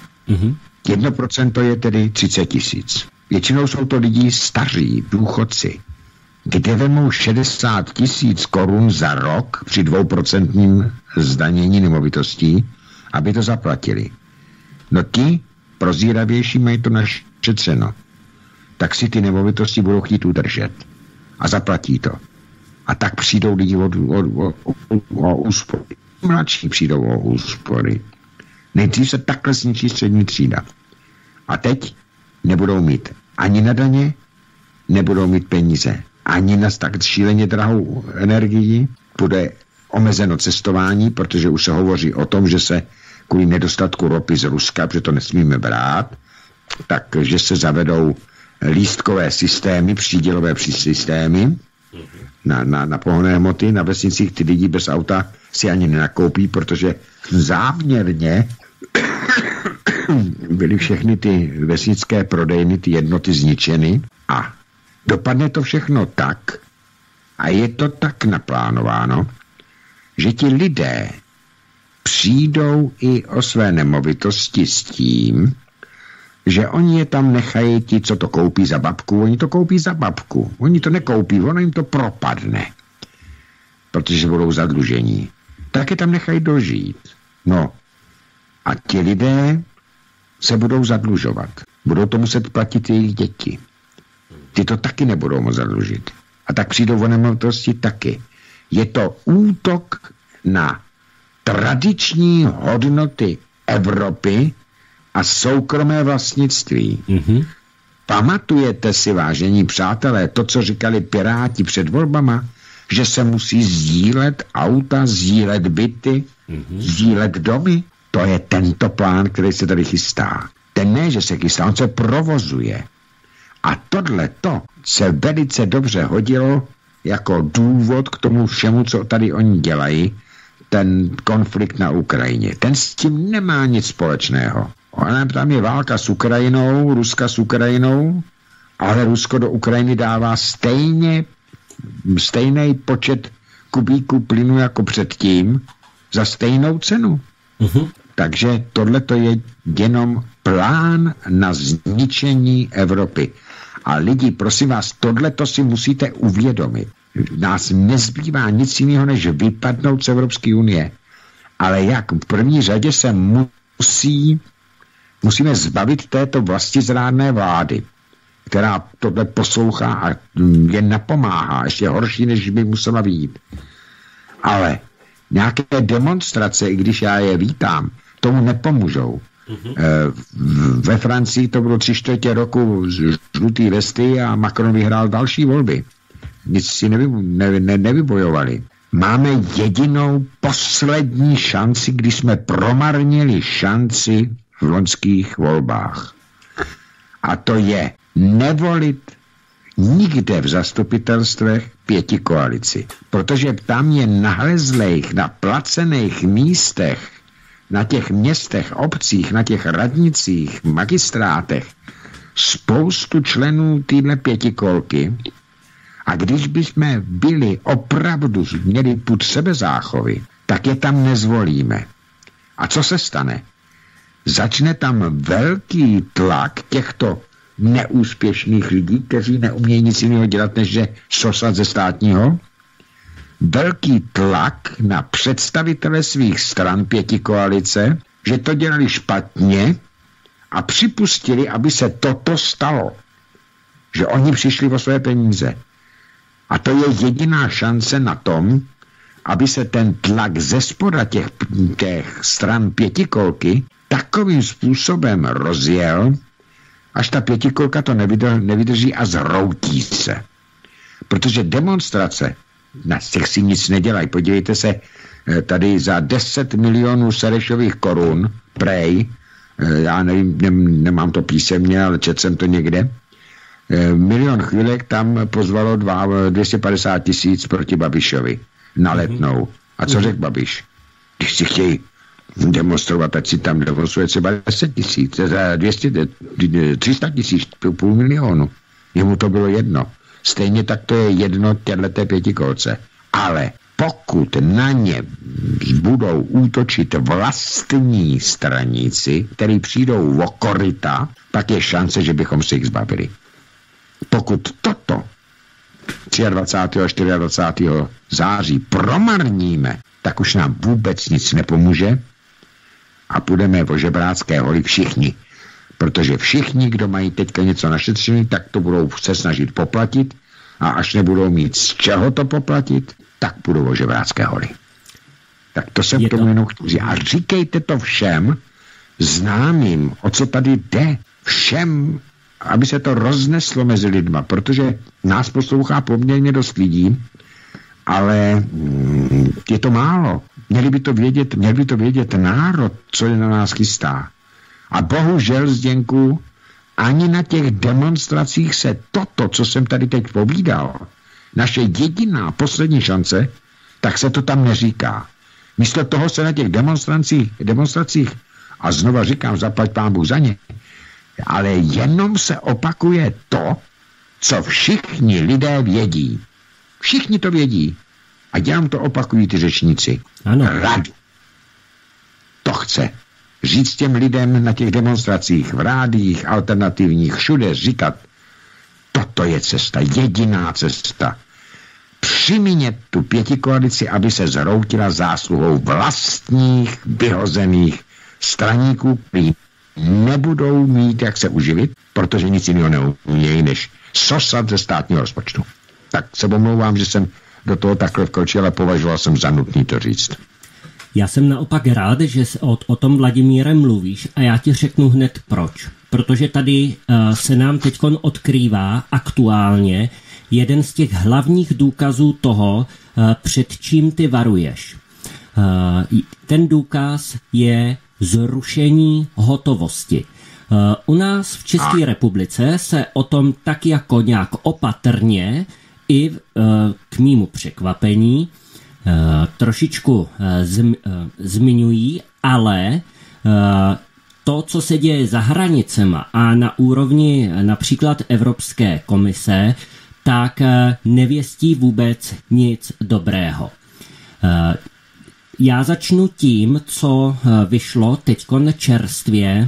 1% je tedy 30 000. Většinou jsou to lidi staří, důchodci, kde vemou 60 000 korun za rok při 2% zdanění nemovitostí, aby to zaplatili. No ti prozíravější mají to našetřeno. Tak si ty nemovitosti budou chtít udržet. A zaplatí to. A tak přijdou lidi o úspory. Mladší přijdou o úspory. Nejdřív se takhle zničí střední třída. A teď nebudou mít ani na daně, nebudou mít peníze. Ani na tak šíleně drahou energii. Bude omezeno cestování, protože už se hovoří o tom, že se kvůli nedostatku ropy z Ruska, protože to nesmíme brát, takže se zavedou lístkové systémy, přídělové systémy na pohonné hmoty. Na vesnicích ty lidi bez auta si ani nenakoupí, protože záměrně byly všechny ty vesnické prodejny, ty jednoty zničeny a dopadne to všechno tak, a je to tak naplánováno, že ti lidé přijdou i o své nemovitosti s tím, že oni je tam nechají ti, co to koupí za babku, oni to koupí za babku. Oni to nekoupí, ono jim to propadne, protože budou zadlužení. Tak je tam nechají dožít. No a ti lidé se budou zadlužovat. Budou to muset platit jejich děti. Ty to taky nebudou moct zadlužit. A tak přijdou o nemovitosti taky. Je to útok na tradiční hodnoty Evropy a soukromé vlastnictví. Mm-hmm. Pamatujete si, vážení přátelé, to, co říkali Piráti před volbama, že se musí sdílet auta, sdílet byty, sdílet domy? To je tento plán, který se tady chystá. Ten ne, že se chystá, on se provozuje. A tohleto se velice dobře hodilo jako důvod k tomu všemu, co tady oni dělají, ten konflikt na Ukrajině. Ten s tím nemá nic společného. Tam je válka s Ukrajinou, Ruska s Ukrajinou, ale Rusko do Ukrajiny dává stejný počet kubíků plynu jako předtím za stejnou cenu. Uh-huh. Takže tohleto je jenom plán na zničení Evropy. A lidi, prosím vás, tohleto si musíte uvědomit. Nás nezbývá nic jiného, než vypadnout z Evropské unie. Ale jak v první řadě se musíme zbavit této vlastizrádné vlády, která tohle poslouchá a jen napomáhá, ještě horší, než by musela být. Ale nějaké demonstrace, i když já je vítám, tomu nepomůžou. Ve Francii to bylo 3/4 roku žlutý vesty a Macron vyhrál další volby. Nic si nevybojovali. Máme jedinou poslední šanci, když jsme promarnili šanci v loňských volbách. A to je nevolit nikde v zastupitelstvech pětikoalici. Protože tam je nahlezlejch, na placených místech, na těch městech, obcích, na těch radnicích, magistrátech spoustu členů téhle pětikolky. A když bychom byli opravdu, měli pud sebezáchovy, tak je tam nezvolíme. A co se stane? Začne tam velký tlak těchto neúspěšných lidí, kteří neumějí nic jiného dělat, než že sosat ze státního. Velký tlak na představitele svých stran pětikoalice, že to dělali špatně a připustili, aby se toto stalo. Že oni přišli o své peníze. A to je jediná šance na tom, aby se ten tlak ze spoda těch stran pětikolky takovým způsobem rozjel, až ta pětikolka to nevydrží a zhroutí se. Protože demonstrace, na těch si nic nedělají. Podívejte se, tady za 10 milionů Serešových korun, prej, já nevím, nemám to písemně, ale četl jsem to někde, Milion chvílek tam pozvalo 250 000 proti Babišovi na Letnou. A co řekl Babiš? Když si chtějí demonstrovat, ať si tam demonstruje třeba 10 000, 300 000, půl milionu. Jemu to bylo jedno. Stejně tak to je jedno těhleté pětikolce. Ale pokud na ně budou útočit vlastní straníci, který přijdou o koryta, pak je šance, že bychom se jich zbavili. Pokud toto 23. a 24. září promarníme, tak už nám vůbec nic nepomůže a půjdeme o žebrácké hory všichni. Protože všichni, kdo mají teďka něco našetřené, tak to budou se snažit poplatit a až nebudou mít z čeho to poplatit, tak půjdou o žebrácké hory. Tak to jsem k tomu jenom chtěl říct. A říkejte to všem známým, o co tady jde. Všem, aby se to rozneslo mezi lidma, protože nás poslouchá poměrně dost lidí, ale je to málo. Měli by to vědět národ, co je na nás chystá. A bohužel, Zděnku, ani na těch demonstracích se toto, co jsem tady teď povídal, naše jediná poslední šance, tak se to tam neříká. Místo toho se na těch demonstracích a znova říkám, zaplať pán Bůh za ně, ale jenom se opakuje to, co všichni lidé vědí. Všichni to vědí. A jenom to opakují ty řečníci. Ano. Radu. To chce říct těm lidem na těch demonstracích, v rádiích, alternativních, všude říkat, toto je cesta, jediná cesta. Přimět tu pětikoalici, aby se zhroutila zásluhou vlastních vyhozených straníků, kteří nebudou mít jak se uživit, protože nic jiného neumějí, než sosat ze státního rozpočtu. Tak se omlouvám, že jsem do toho takhle vkročil, ale považoval jsem za nutný to říct. Já jsem naopak rád, že o tom, Vladimíre, mluvíš a já ti řeknu hned proč. Protože tady se nám teďkon odkrývá aktuálně jeden z těch hlavních důkazů toho, před čím ty varuješ. Ten důkaz je zrušení hotovosti. U nás v České republice se o tom tak jako nějak opatrně i k mému překvapení trošičku zmiňují, ale to, co se děje za hranicema a na úrovni například Evropské komise, tak nevěstí vůbec nic dobrého. Já začnu tím, co vyšlo teďkon čerstvě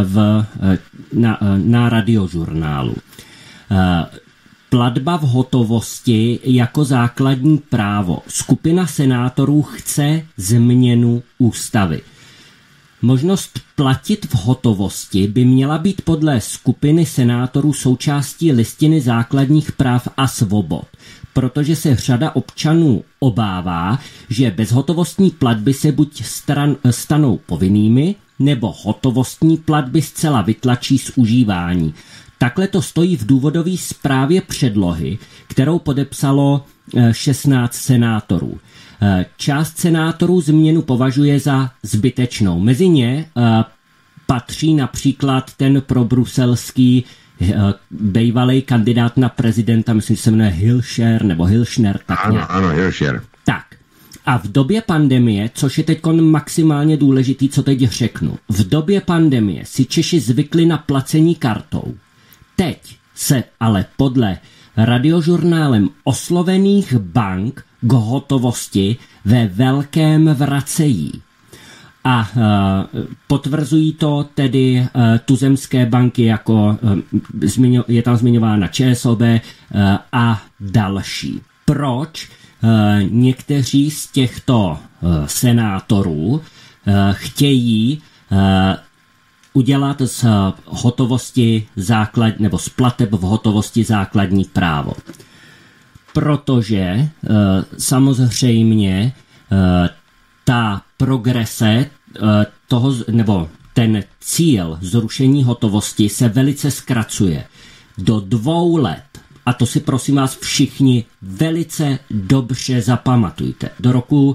na Radiožurnálu. Platba v hotovosti jako základní právo. Skupina senátorů chce změnu ústavy. Možnost platit v hotovosti by měla být podle skupiny senátorů součástí listiny základních práv a svobod, protože se řada občanů obává, že bezhotovostní platby se buď stanou povinnými, nebo hotovostní platby zcela vytlačí z užívání. Takhle to stojí v důvodové zprávě předlohy, kterou podepsalo 16 senátorů. Část senátorů změnu považuje za zbytečnou. Mezi ně patří například ten probruselský bývalý kandidát na prezidenta, myslím, že se jmenuje Hilšner. Ano, Hilšer. Tak. A v době pandemie, což je teď maximálně důležitý, co teď řeknu, v době pandemie si Češi zvykli na placení kartou. Teď se ale podle Radiožurnálem oslovených bank k hotovosti ve velkém vracejí. A potvrzují to tedy tuzemské banky, jako je tam zmiňována ČSOB a další. Proč někteří z těchto senátorů chtějí udělat z hotovosti nebo z plateb v hotovosti základní právo? Protože samozřejmě ta progrese toho, nebo ten cíl zrušení hotovosti se velice zkracuje do 2 let. A to si prosím vás všichni velice dobře zapamatujte. Do roku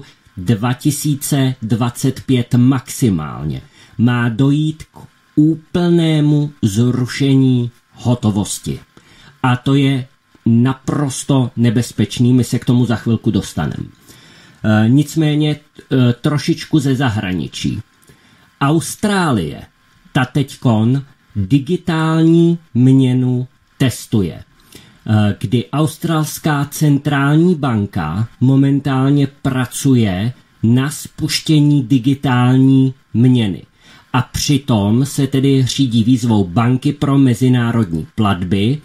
2025 maximálně má dojít k úplnému zrušení hotovosti. A to je naprosto nebezpečný, my se k tomu za chvilku dostaneme. Nicméně trošičku ze zahraničí. Austrálie, ta teďkon digitální měnu testuje, kdy australská centrální banka momentálně pracuje na spuštění digitální měny. A přitom se tedy řídí výzvou banky pro mezinárodní platby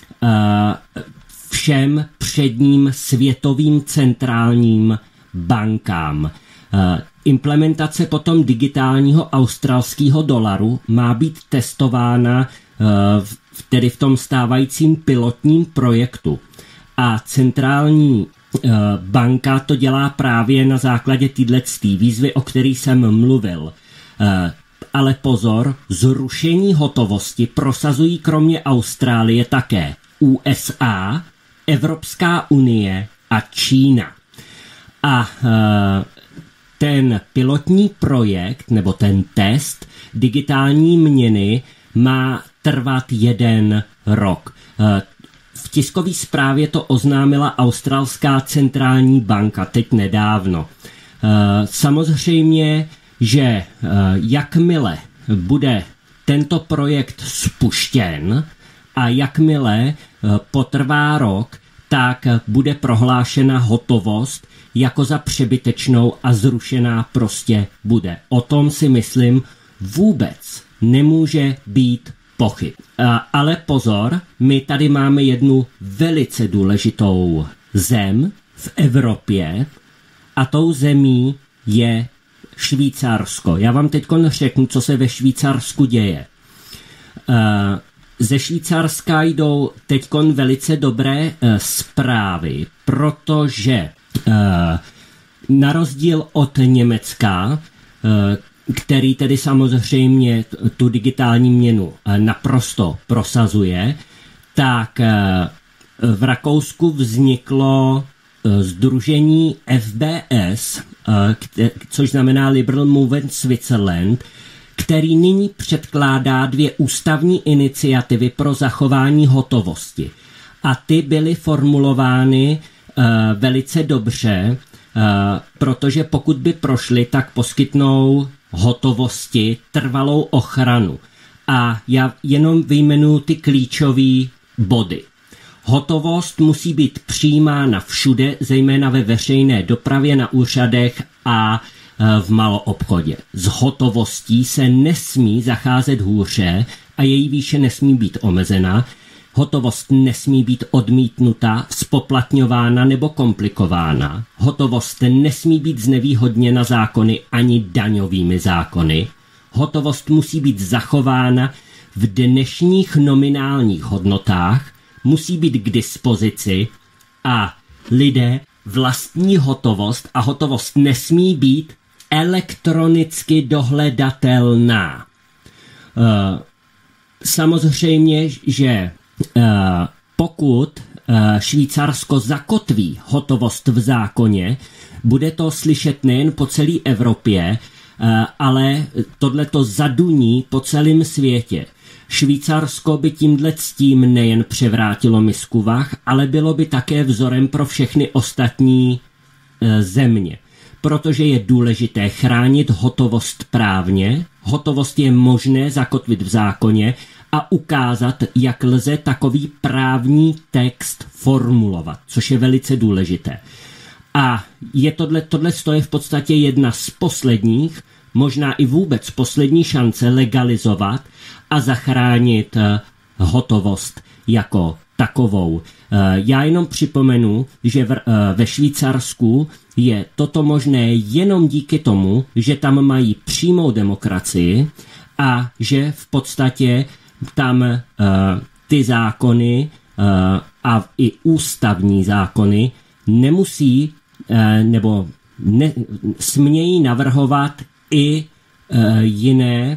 všem předním světovým centrálním bankám. Implementace potom digitálního australského dolaru má být testována tedy v tom stávajícím pilotním projektu. A centrální banka to dělá právě na základě této výzvy, o který jsem mluvil. Ale pozor, zrušení hotovosti prosazují kromě Austrálie také USA, Evropská unie a Čína. A ten pilotní projekt, nebo ten test digitální měny má trvat 1 rok. V tiskové zprávě to oznámila australská centrální banka teď nedávno. Samozřejmě, že jakmile bude tento projekt spuštěn a jakmile potrvá rok, tak bude prohlášena hotovost jako za přebytečnou a zrušená prostě bude. O tom si myslím vůbec nemůže být pochyb. Ale pozor, my tady máme jednu velice důležitou zem v Evropě a tou zemí je Švýcarsko. Já vám teď řeknu, co se ve Švýcarsku děje. Ze Švýcarska jdou teď velice dobré zprávy, protože na rozdíl od Německa, který tedy samozřejmě tu digitální měnu naprosto prosazuje, tak v Rakousku vzniklo sdružení FBS, což znamená Liberal Movement Switzerland, který nyní předkládá 2 ústavní iniciativy pro zachování hotovosti. A ty byly formulovány velice dobře, protože pokud by prošly, tak poskytnou hotovosti trvalou ochranu. A já jenom vyjmenuji ty klíčové body. Hotovost musí být přijímána všude, zejména ve veřejné dopravě, na úřadech a v maloobchodě. S hotovostí se nesmí zacházet hůře a její výše nesmí být omezena. Hotovost nesmí být odmítnuta, zpoplatňována nebo komplikována. Hotovost nesmí být znevýhodněna zákony ani daňovými zákony. Hotovost musí být zachována v dnešních nominálních hodnotách, musí být k dispozici a lidé vlastní hotovost a hotovost nesmí být elektronicky dohledatelná. Samozřejmě, že pokud Švýcarsko zakotví hotovost v zákoně, bude to slyšet nejen po celé Evropě, ale tohleto zaduní po celém světě. Švýcarsko by tímhletím nejen převrátilo misku vah, ale bylo by také vzorem pro všechny ostatní země. Protože je důležité chránit hotovost právně, hotovost je možné zakotvit v zákoně a ukázat, jak lze takový právní text formulovat, což je velice důležité. A je tohle je v podstatě jedna z posledních, možná i vůbec poslední šance legalizovat a zachránit hotovost jako takovou. Já jenom připomenu, že ve Švýcarsku je toto možné jenom díky tomu, že tam mají přímou demokracii a že v podstatě tam ty zákony a i ústavní zákony nemusí nebo smějí navrhovat i jiné,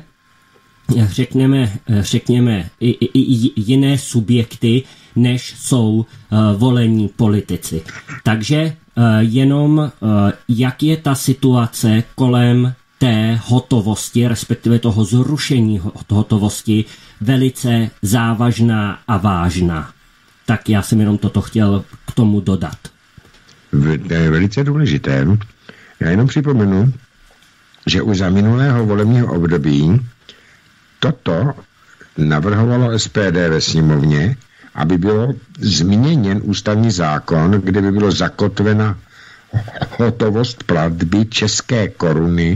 řekněme i jiné subjekty, než jsou volení politici. Takže jenom jak je ta situace kolem té hotovosti, respektive toho zrušení hotovosti, velice závažná a vážná. Tak já jsem jenom toto chtěl k tomu dodat. To je velice důležité. Já jenom připomenu, že už za minulého volebního období toto navrhovalo SPD ve sněmovně, aby bylo změněn ústavní zákon, kde by bylo zakotvena hotovost platby české koruny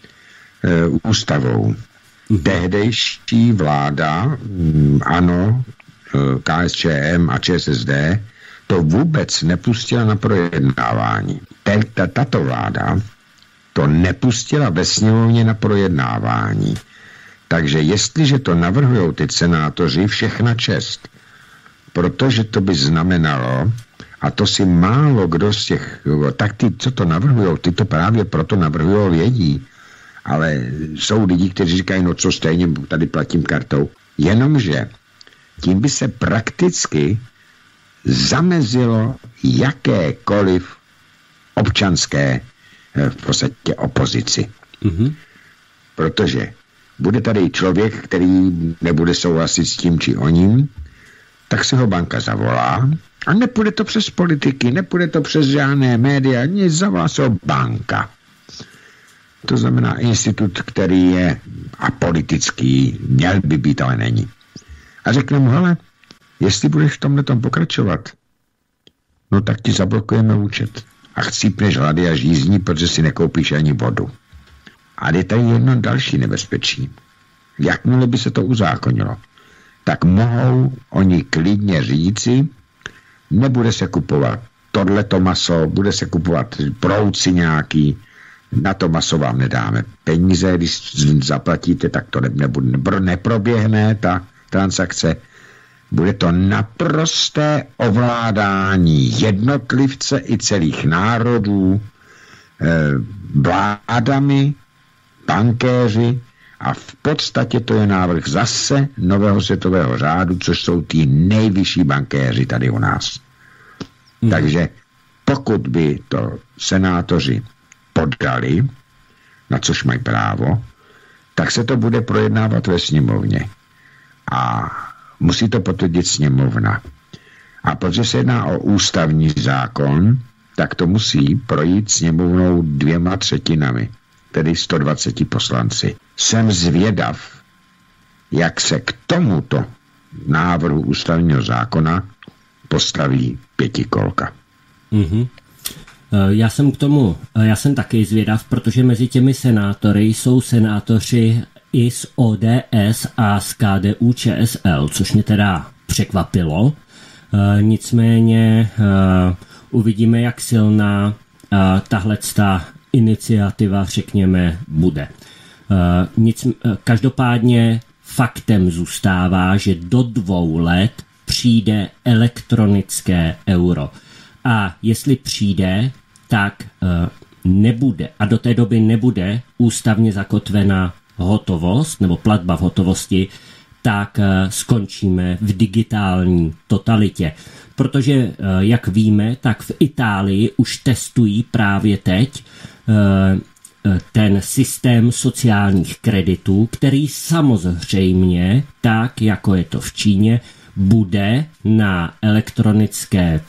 ústavou. Tehdejší vláda, ANO, KSČM a ČSSD to vůbec nepustila na projednávání. Tato vláda to nepustila ve sněmovně na projednávání. Takže jestliže to navrhujou ty senátoři, všechna čest. Protože to by znamenalo, a to si málo kdo z těch, tak ty, co to navrhujou, ty to právě proto navrhujou, vědí. Ale jsou lidi, kteří říkají, no co stejně, tady platím kartou. Jenomže tím by se prakticky zamezilo jakékoliv občanské v podstatě opozici. Protože bude tady člověk, který nebude souhlasit s tím či oním, tak si ho banka zavolá a nepůjde to přes politiky, nepůjde to přes žádné média, nic, zavolá se ho banka. To znamená institut, který je apolitický, měl by být, ale není. A řekne mu, hele, jestli budeš v tomhletom pokračovat, no tak ti zablokujeme účet a chcípneš hlady a žízní, protože si nekoupíš ani vodu. A je tady jedno další nebezpečí. Jakmile by se to uzákonilo, tak mohou oni klidně říci, nebude se kupovat tohleto maso, bude se kupovat brouci nějaký, Na to maso vám nedáme peníze, když zaplatíte, tak to neproběhne ta transakce. Bude to naprosté ovládání jednotlivce i celých národů vládami, bankéři a v podstatě to je návrh zase nového světového řádu, což jsou ty nejvyšší bankéři tady u nás. Takže pokud by to senátoři podali, na což mají právo, tak se to bude projednávat ve sněmovně. A musí to potvrdit sněmovna. A protože se jedná o ústavní zákon, tak to musí projít sněmovnou 2/3, tedy 120 poslanci. Jsem zvědav, jak se k tomuto návrhu ústavního zákona postaví pětikolka. Mm-hmm. Já jsem taky zvědav, protože mezi těmi senátory jsou senátoři i z ODS a z KDU ČSL, což mě teda překvapilo. Nicméně uvidíme, jak silná tahleta iniciativa, řekněme, bude. Každopádně faktem zůstává, že do 2 let přijde elektronické euro. A jestli přijde, tak nebude, a do té doby nebude ústavně zakotvená hotovost nebo platba v hotovosti, tak skončíme v digitální totalitě. Protože, jak víme, tak v Itálii už testují právě teď ten systém sociálních kreditů, který samozřejmě, tak jako je to v Číně, bude na elektronické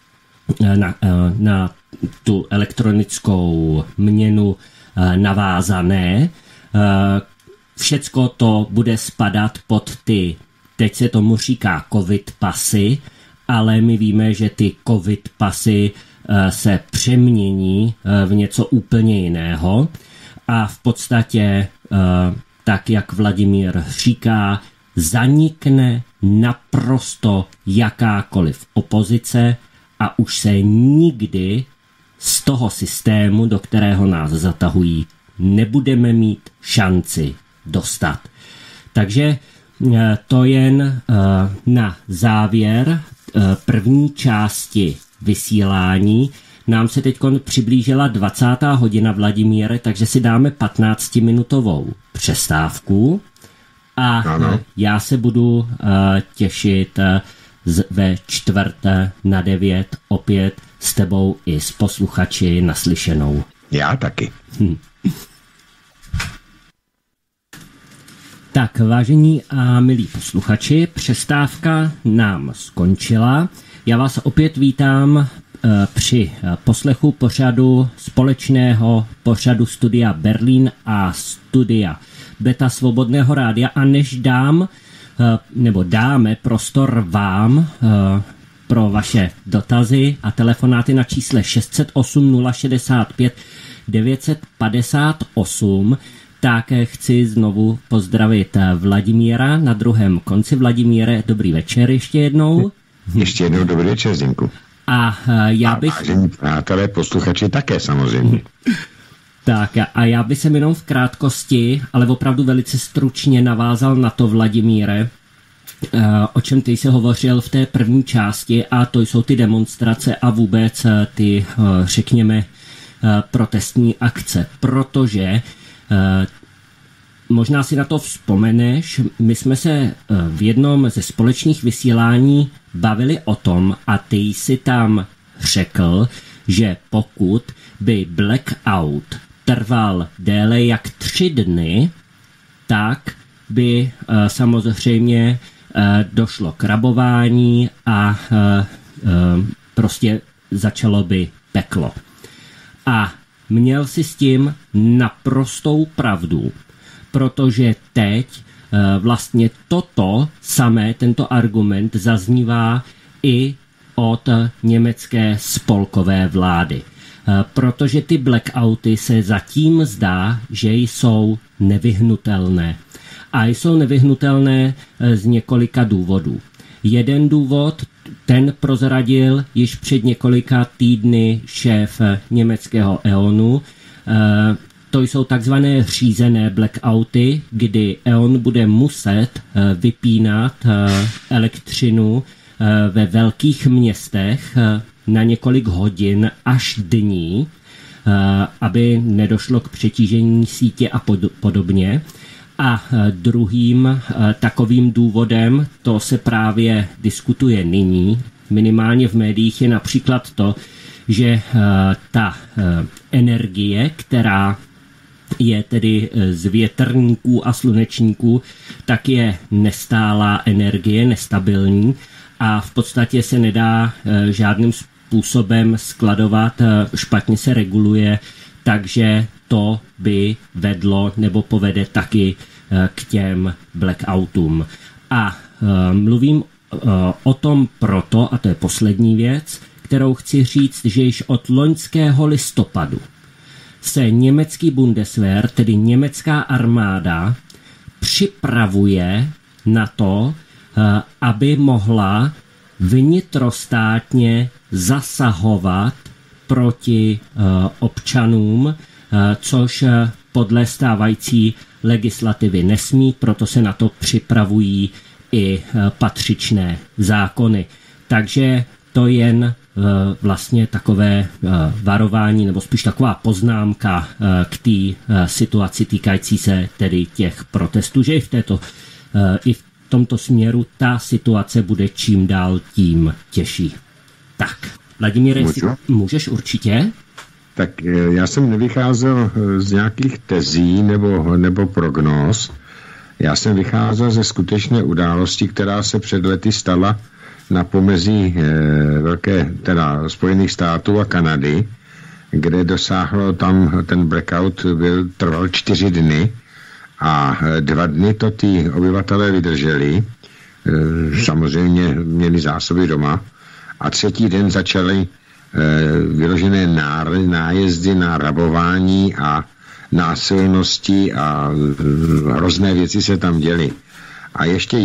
na tu elektronickou měnu navázané. Všecko to bude spadat pod ty, teď se tomu říká covid pasy, ale my víme, že ty covid pasy se přemění v něco úplně jiného a v podstatě, tak jak Vladimír říká, zanikne naprosto jakákoliv opozice a už se nikdy z toho systému, do kterého nás zatahují, nebudeme mít šanci dostat. Takže to jen na závěr první části vysílání. Nám se teď přiblížila 20. hodina, Vladimíre, takže si dáme 15-minutovou přestávku a já se budu těšit ve 8:45 opět s tebou i s posluchači naslyšenou. Já taky. Tak, vážení a milí posluchači, přestávka nám skončila. Já vás opět vítám při poslechu pořadu společného pořadu Studia Berlín a Studia Beta Svobodného rádia. A než dáme prostor vám pro vaše dotazy a telefonáty na čísle 608 065 958, tak chci znovu pozdravit Vladimíra na druhém konci. Vladimíre, dobrý večer ještě jednou. Ještě jednou dobrý večer, Zdenku. A vážení přátelé, posluchači také samozřejmě. Tak a já bych sem jenom v krátkosti, ale opravdu velice stručně navázal na to, Vladimíre, o čem ty jsi hovořil v té první části, a to jsou ty demonstrace a vůbec ty, řekněme, protestní akce, protože možná si na to vzpomeneš, my jsme se v jednom ze společných vysílání bavili o tom a ty jsi tam řekl, že pokud by blackout trval déle jak 3 dny, tak by samozřejmě došlo k rabování a prostě začalo by peklo. A měl si s tím naprostou pravdu, protože teď vlastně toto samé, tento argument zaznívá i od německé spolkové vlády. Protože ty blackouty se zatím zdá, že jsou nevyhnutelné. A jsou nevyhnutelné z několika důvodů. Jeden důvod, ten prozradil již před několika týdny šéf německého E.ONu, To jsou takzvané řízené blackouty, kdy E.ON bude muset vypínat elektřinu ve velkých městech na několik hodin až dní, aby nedošlo k přetížení sítě a podobně. A druhým takovým důvodem, to se právě diskutuje nyní, minimálně v médiích, je například to, že ta energie, která je tedy z větrníků a slunečníků, tak je nestálá energie, nestabilní a v podstatě se nedá žádným způsobem skladovat, špatně se reguluje, takže to by vedlo nebo povede taky k těm blackoutům. A mluvím o tom proto, a to je poslední věc, kterou chci říct, že již od loňského listopadu se německý Bundeswehr, tedy německá armáda, připravuje na to, aby mohla vnitrostátně zasahovat proti občanům, což podle stávající legislativy nesmí, proto se na to připravují i patřičné zákony. Takže to jen vlastně takové varování, nebo spíš taková poznámka k té situaci týkající se tedy těch protestů, že i v tomto směru ta situace bude čím dál tím těžší. Tak, Vladimíre, můžeš určitě? Tak já jsem nevycházel z nějakých tezí nebo prognóz. Já jsem vycházel ze skutečné události, která se před lety stala na pomezí Spojených států a Kanady, kde dosáhlo tam, ten blackout trval 4 dny a 2 dny to ty obyvatelé vydrželi, samozřejmě měli zásoby doma a 3. den začaly vyložené nájezdy na rabování a násilnosti a hrozné věci se tam děly. A ještě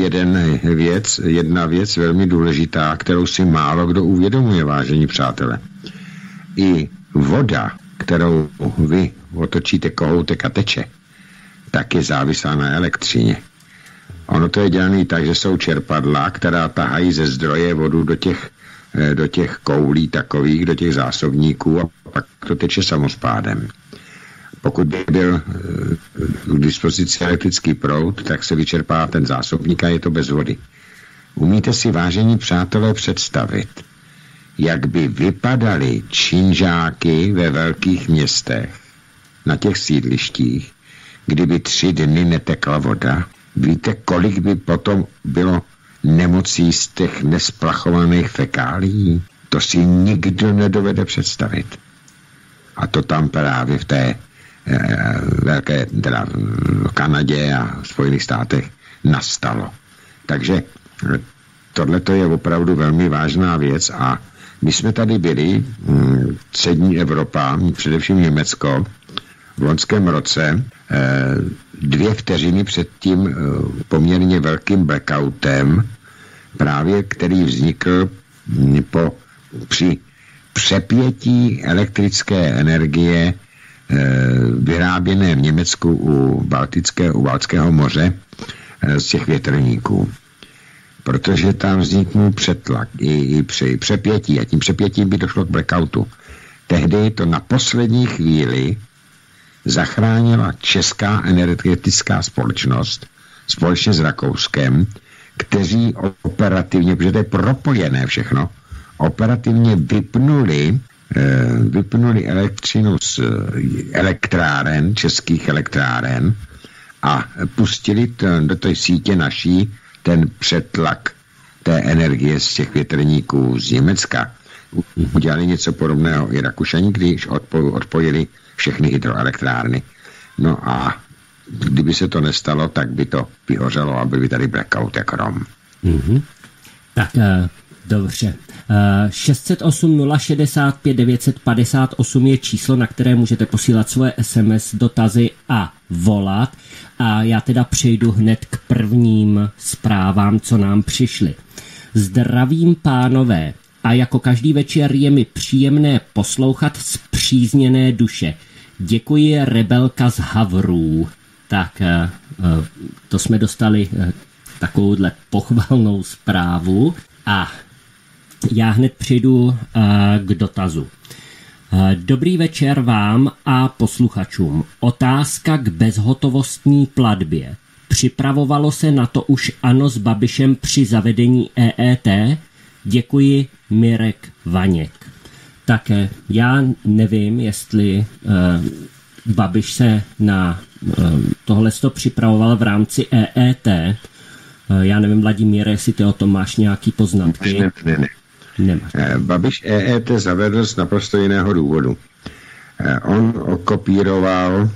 jedna věc velmi důležitá, kterou si málo kdo uvědomuje, vážení přátelé. I voda, kterou vy otočíte kohoutek a teče, tak je závislá na elektřině. Ono to je dělané tak, že jsou čerpadla, která tahají ze zdroje vodu do těch koulí takových, do těch zásobníků a pak to teče samospádem. Pokud by byl k dispozici elektrický proud, tak se vyčerpá ten zásobník a je to bez vody. Umíte si, vážení přátelé, představit, jak by vypadaly činžáky ve velkých městech, na těch sídlištích, kdyby 3 dny netekla voda? Víte, kolik by potom bylo nemocí z těch nesplachovaných fekálií? To si nikdo nedovede představit. A to tam právě v té velké, teda v Kanadě a v Spojených státech nastalo. Takže tohleto je opravdu velmi vážná věc a my jsme tady byli, střední Evropa, především Německo, v loňském roce 2 vteřiny před tím poměrně velkým blackoutem, právě který vznikl při přepětí elektrické energie vyráběné v Německu u Baltského moře z těch větrníků. Protože tam vzniknul přetlak i při přepětí a tím přepětím by došlo k blackoutu. Tehdy to na poslední chvíli zachránila Česká energetická společnost společně s Rakouskem, kteří operativně, protože to je propojené všechno, operativně vypnuli elektřinu z elektráren, českých elektráren a pustili do té sítě naší ten přetlak té energie z těch větrníků z Německa. Udělali něco podobného i Rakušani, když odpojili všechny hydroelektrárny. No a kdyby se to nestalo, tak by to vyhořelo a byl by tady blackout jako rom. Mm-hmm. Tak dobře. 608 065 958 je číslo, na které můžete posílat svoje SMS, dotazy a volat. A já teda přejdu hned k prvním zprávám, co nám přišly. Zdravím, pánové, a jako každý večer je mi příjemné poslouchat zpřízněné duše. Děkuji, Rebelka z Havrů. Tak to jsme dostali takovouhle pochvalnou zprávu a já hned přijdu k dotazu. Dobrý večer vám a posluchačům. Otázka k bezhotovostní platbě. Připravovalo se na to už ANO s Babišem při zavedení EET? Děkuji, Mirek Vaněk. Tak já nevím, jestli Babiš se na tohleto připravoval v rámci EET. Já nevím, Vladimíre, jestli ty o tom máš nějaký poznatky. Ne. Babiš EET zavedl z naprosto jiného důvodu. On okopíroval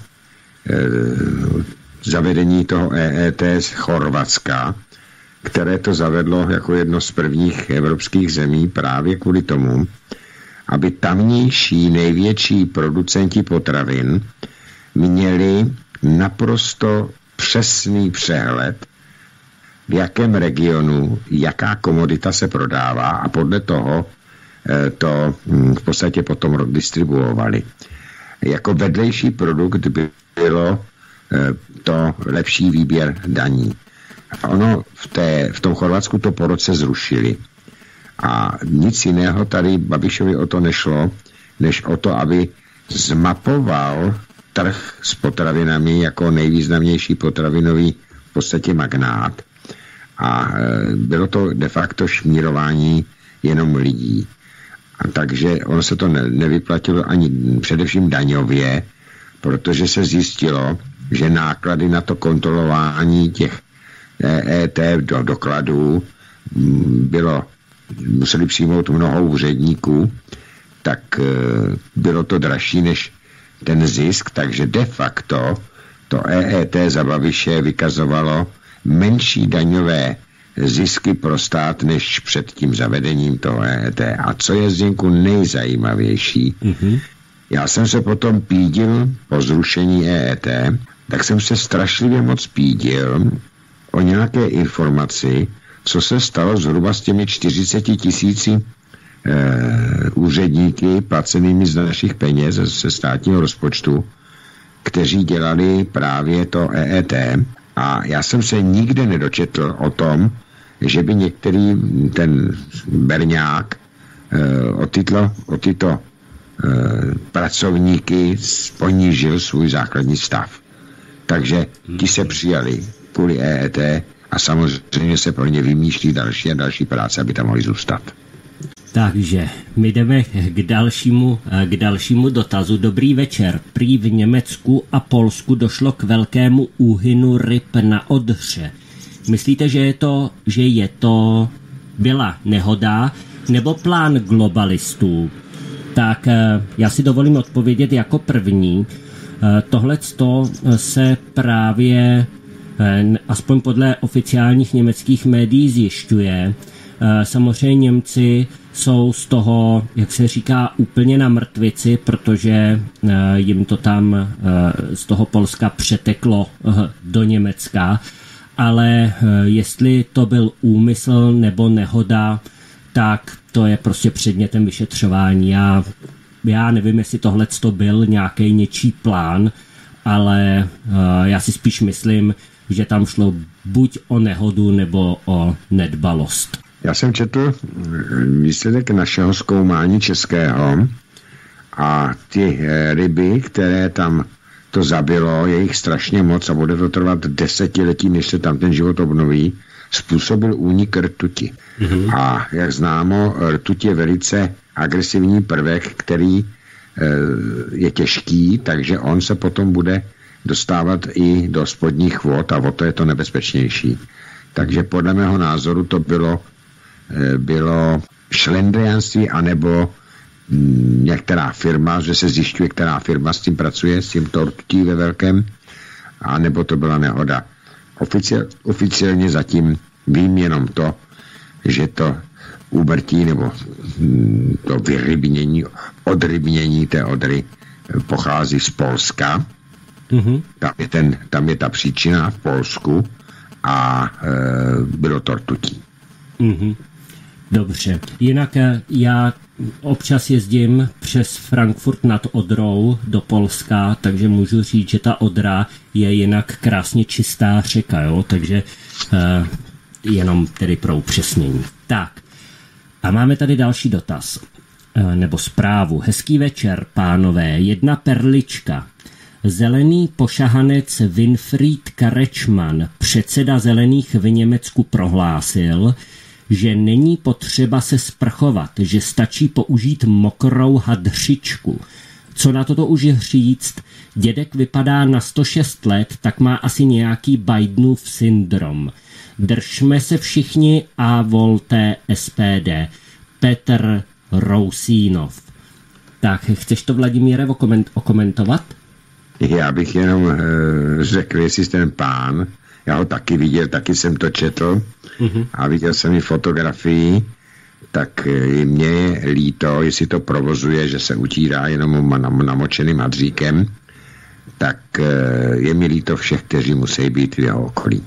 zavedení toho EET z Chorvatska, které to zavedlo jako jedno z prvních evropských zemí právě kvůli tomu, aby tamnější největší producenti potravin měli naprosto přesný přehled, v jakém regionu jaká komodita se prodává a podle toho to v podstatě potom distribuovali. Jako vedlejší produkt bylo to lepší výběr daní. A ono v tom Chorvatsku to po roce zrušili. A nic jiného tady Babišovi o to nešlo, než o to, aby zmapoval trh s potravinami jako nejvýznamnější potravinový v podstatě magnát. A bylo to de facto šmírování jenom lidí. A takže ono se to nevyplatilo ani především daňově, protože se zjistilo, že náklady na to kontrolování těch EET do dokladů museli přijmout mnoho úředníků, tak bylo to dražší než ten zisk, takže de facto to EET za Babiše vykazovalo menší daňové zisky pro stát než před tím zavedením toho EET. A co je, Zdenku, nejzajímavější, já jsem se potom pídil po zrušení EET, tak jsem se strašlivě moc pídil o nějaké informaci, co se stalo zhruba s těmi 40 000 úředníky placenými z našich peněz ze státního rozpočtu, kteří dělali právě to EET. A já jsem se nikde nedočetl o tom, že by některý ten berňák o tyto pracovníky ponížil svůj základní stav. Takže ti se přijali kvůli EET a samozřejmě se pro ně vymýšlí další a další práce, aby tam mohli zůstat. Takže my jdeme k dalšímu dotazu. Dobrý večer. Prý v Německu a Polsku došlo k velkému úhynu ryb na Odře. Myslíte, že je to byla nehoda nebo plán globalistů? Tak já si dovolím odpovědět jako první. Tohleto se právě, aspoň podle oficiálních německých médií, zjišťuje. Samozřejmě Němci jsou z toho, jak se říká, úplně na mrtvici, protože jim to tam z toho Polska přeteklo do Německa. Ale jestli to byl úmysl nebo nehoda, tak to je prostě předmětem vyšetřování. Já nevím, jestli tohleto byl nějaký něčí plán, ale já si spíš myslím, že tam šlo buď o nehodu nebo o nedbalost. Já jsem četl výsledek našeho zkoumání českého a ty ryby, které tam to zabilo, je jich strašně moc a bude to trvat desetiletí, než se tam ten život obnoví, způsobil únik rtuti. A jak známo, rtuť je velice agresivní prvek, který je těžký, takže on se potom bude dostávat i do spodních vod a o to je to nebezpečnější. Takže podle mého názoru to bylo šlendriánství anebo některá firma, že se zjišťuje, která firma s tím pracuje, s tímto rtutí ve velkém, anebo to byla nehoda. Oficiálně zatím vím jenom to, že to úmrtí nebo to vyrybnění, odrybnění té odry pochází z Polska. Tam je ta příčina v Polsku a bylo to rtutí. Dobře. Jinak já občas jezdím přes Frankfurt nad Odrou do Polska, takže můžu říct, že ta Odra je jinak krásně čistá řeka, jo? Takže jenom tedy pro upřesnění. Tak, a máme tady další dotaz, nebo zprávu. Hezký večer, pánové, jedna perlička. Zelený pošahanec Winfried Kretschmann, předseda Zelených v Německu, prohlásil, že není potřeba se sprchovat, že stačí použít mokrou hadřičku. Co na toto už říct? Dědek vypadá na 106 let, tak má asi nějaký Bidenův syndrom. Držme se všichni a volte SPD. Petr Rousínov. Tak, chceš to, Vladimíre, okomentovat? Já bych jenom řekl, jestli ten pán, já ho taky viděl, taky jsem to četl a viděl jsem i fotografii, tak mě je líto, jestli to provozuje, že se utírá jenom namočeným hadříkem, tak je mi líto všech, kteří musí být v jeho okolí.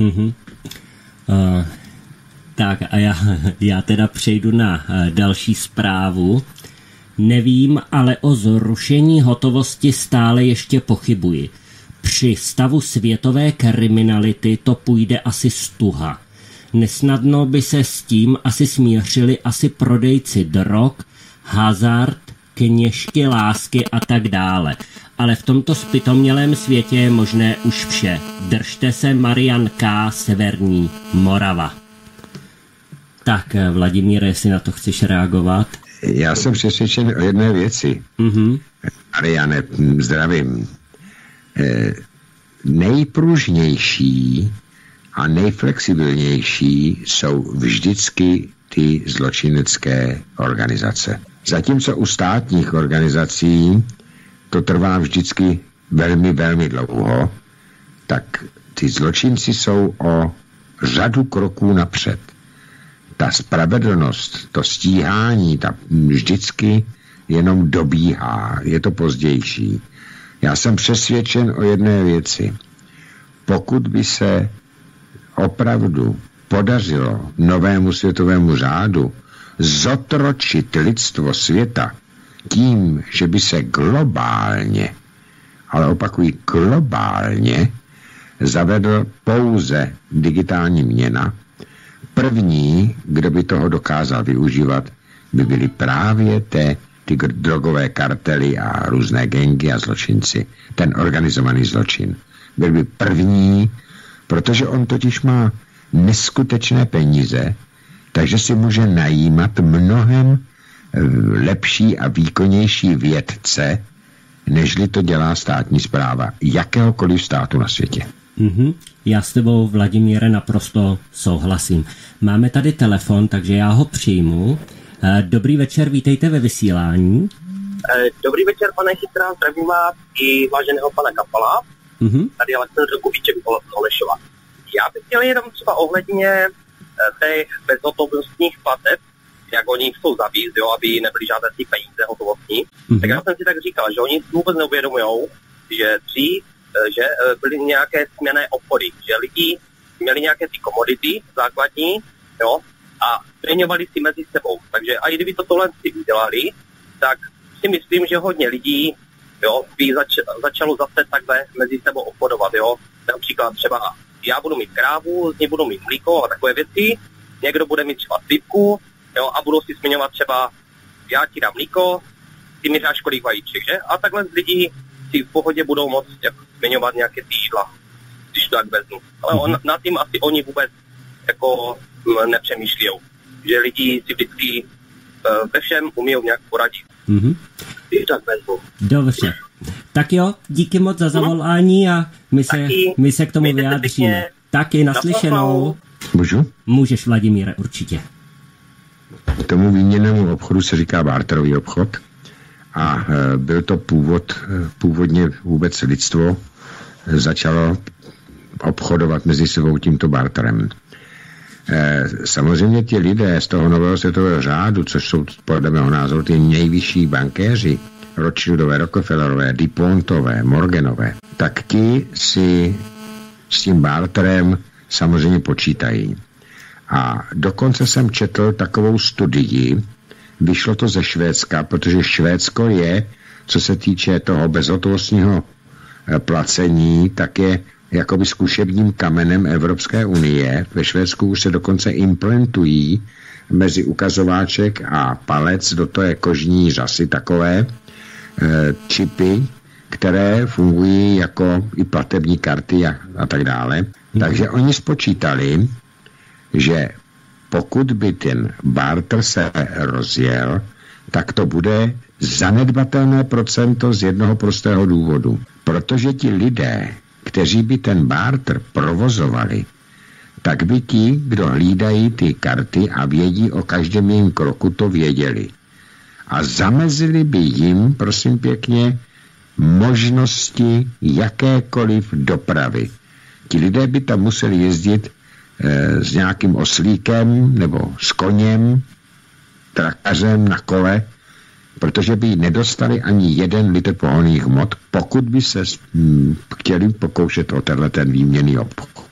Tak a já teda přejdu na další zprávu. Nevím, ale o zrušení hotovosti stále ještě pochybuji. Při stavu světové kriminality to půjde asi stuha. Nesnadno by se s tím asi smířili asi prodejci drog, hazard, kněžky lásky a tak dále. Ale v tomto zpytomělém světě je možné už vše. Držte se, Marian K., Severní Morava. Tak, Vladimíre, jestli na to chceš reagovat? Já jsem přesvědčen o jedné věci. Mariane, zdravím. Nejpružnější a nejflexibilnější jsou vždycky ty zločinecké organizace. Zatímco u státních organizací to trvá vždycky velmi, velmi dlouho, tak ty zločinci jsou o řadu kroků napřed. Ta spravedlnost, to stíhání, ta vždycky jenom dobíhá, je to pozdější. Já jsem přesvědčen o jedné věci. Pokud by se opravdu podařilo novému světovému řádu zotročit lidstvo světa tím, že by se globálně, ale opakuji globálně, zavedl pouze digitální měna, první, kdo by toho dokázal využívat, by byly právě ty drogové kartely a různé gangy a zločinci. Ten organizovaný zločin. Byl by první, protože on totiž má neskutečné peníze, takže si může najímat mnohem lepší a výkonnější vědce, nežli to dělá státní správa jakéhokoliv státu na světě. Já s tebou, Vladimíre, naprosto souhlasím. Máme tady telefon, takže já ho přijmu. Dobrý večer, vítejte ve vysílání. Dobrý večer, pane Chytrá, zdravím vás i váženého pana Kapala. Tady je Alexandr Kubíček Holešova. Já bych chtěl jenom třeba ohledně těch bezhotovostních plateb, jak oni jsou za víc, jo, aby nebyly žádné ty peníze hotovostní. Tak já jsem si tak říkal, že oni vůbec neuvědomujou, že byly nějaké směnné obchody, že lidi měli nějaké ty komodity základní, jo, a změňovali si mezi sebou. Takže a i kdyby to tohle si udělali, tak si myslím, že hodně lidí, jo, by začalo zase takhle mezi sebou obchodovat, jo. Například třeba já budu mít krávu, z ní budu mít mlíko a takové věci, někdo bude mít třeba slivku, jo, a budou si směňovat třeba, já ti dám mlíko, ty mi dáš kolik vajíček, že? A takhle z lidí si v pohodě budou moct směňovat nějaké ty jídla, když to tak vezmu. Ale nad tím asi oni vůbec jako nepřemýšlijou, že lidi si vždycky ve všem umí nějak poradit. Když tak vezmu. Dobře. Tak jo, díky moc za zavolání a my se k tomu vyjádříme. Taky naslyšenou. Můžu? Můžeš, Vladimíre, určitě. Tomu výměnnému obchodu se říká barterový obchod a byl to původně vůbec lidstvo začalo obchodovat mezi sebou tímto barterem. Samozřejmě ti lidé z toho nového světového řádu, což jsou podle mého názoru ty nejvyšší bankéři, Rothschildové, Rockefellerové, DuPontové, Morganové, tak ti si s tím barterem samozřejmě počítají. A dokonce jsem četl takovou studii vyšlo to ze Švédska, protože Švédsko je, co se týče toho bezhotovostního placení, tak je jakoby zkušebním kamenem Evropské unie. Ve Švédsku už se dokonce implementují mezi ukazováček a palec do té kožní řasy takové čipy, které fungují jako i platební karty a tak dále. Takže oni spočítali, že pokud by ten barter se rozjel, tak to bude zanedbatelné procento z jednoho prostého důvodu. Protože ti lidé, kteří by ten barter provozovali, tak by ti, kdo hlídají ty karty a vědí o každém jejím kroku, to věděli. A zamezili by jim, prosím pěkně, možnosti jakékoliv dopravy. Ti lidé by tam museli jezdit s nějakým oslíkem nebo s koněm, trakařem na kole, protože by nedostali ani 1 litr pohonných hmot, pokud by se chtěli pokoušet o ten výměnný obchod.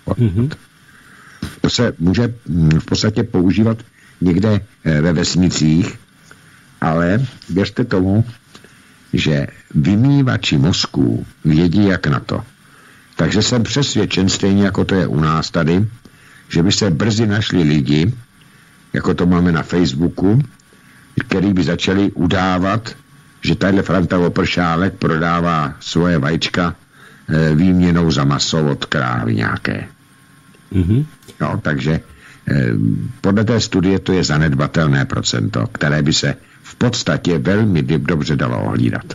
To se může v podstatě používat někde ve vesnicích, ale věřte tomu, že vymývači mozků vědí, jak na to. Takže jsem přesvědčen, stejně jako to je u nás tady, že by se brzy našli lidi, jako to máme na Facebooku, který by začali udávat, že tadyhle Franta Opršálek prodává svoje vajíčka výměnou za maso od krávy nějaké. No, takže podle té studie to je zanedbatelné procento, které by se v podstatě velmi dobře dalo ohlídat.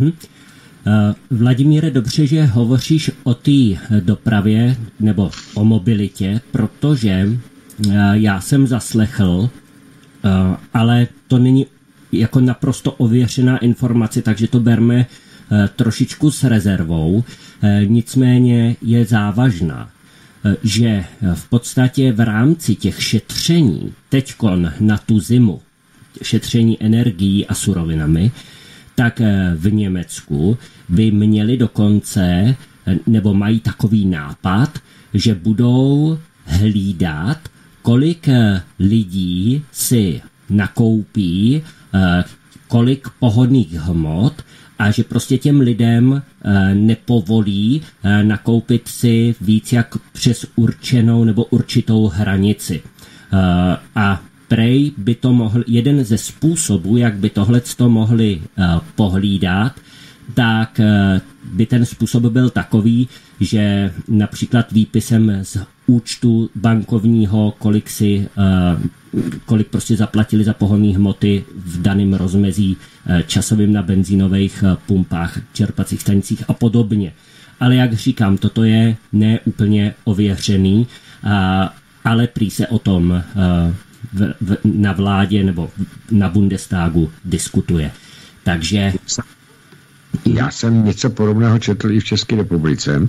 Vladimíre, dobře, že hovoříš o té dopravě nebo o mobilitě, protože já jsem zaslechl, ale to není jako naprosto ověřená informace, takže to berme trošičku s rezervou, nicméně je závažná, že v podstatě v rámci těch šetření teďkon na tu zimu, šetření energií a surovinami, tak v Německu by měli dokonce, nebo mají takový nápad, že budou hlídat, kolik lidí si nakoupí, kolik pohonných hmot a že prostě těm lidem nepovolí nakoupit si víc jak přes určenou nebo určitou hranici. A prej by to mohl, jeden ze způsobů, jak by tohleto mohli pohlídat, tak by ten způsob byl takový, že například výpisem z účtu bankovního, kolik prostě zaplatili za pohonné hmoty v daném rozmezí časovým na benzínových pumpách, čerpacích stanicích a podobně. Ale jak říkám, toto je neúplně ověřený, ale prý se o tom na vládě nebo na Bundestagu diskutuje. Takže já jsem něco podobného četl i v České republice,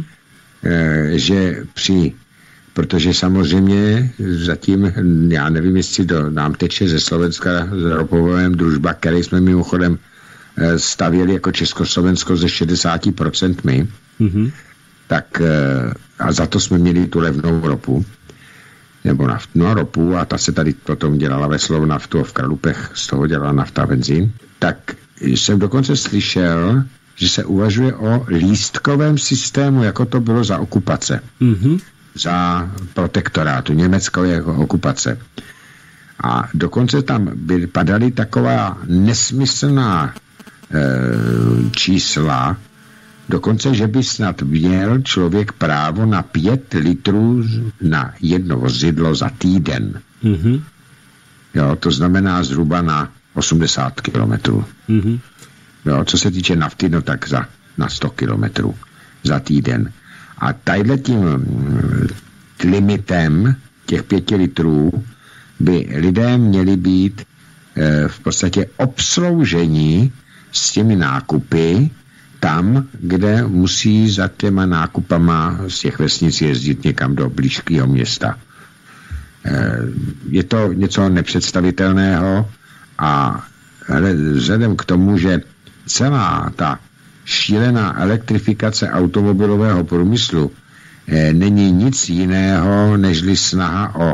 že protože samozřejmě zatím, já nevím, jestli nám teče ze Slovenska s ropovojem Družba, který jsme mimochodem stavěli jako Československo ze 60%, tak a za to jsme měli tu levnou ropu, nebo naftnou ropu, a ta se tady potom dělala ve Slovnaftu a v Kralupech z toho dělala nafta benzín, tak jsem dokonce slyšel, že se uvažuje o lístkovém systému, jako to bylo za okupace. Za protektorátu, Německo jako okupace. A dokonce tam padaly taková nesmyslná čísla, dokonce, že by snad měl člověk právo na 5 litrů na jedno vozidlo za týden. Jo, to znamená zhruba na 80 kilometrů. Jo, co se týče nafty, no tak na 100 kilometrů za týden. A tadyhle tím limitem těch 5 litrů by lidé měli být v podstatě obsloužení s těmi nákupy tam, kde musí za těma nákupama z těch vesnic jezdit někam do blízkého města. Je to něco nepředstavitelného a vzhledem k tomu, že celá ta šílená elektrifikace automobilového průmyslu není nic jiného, nežli snaha o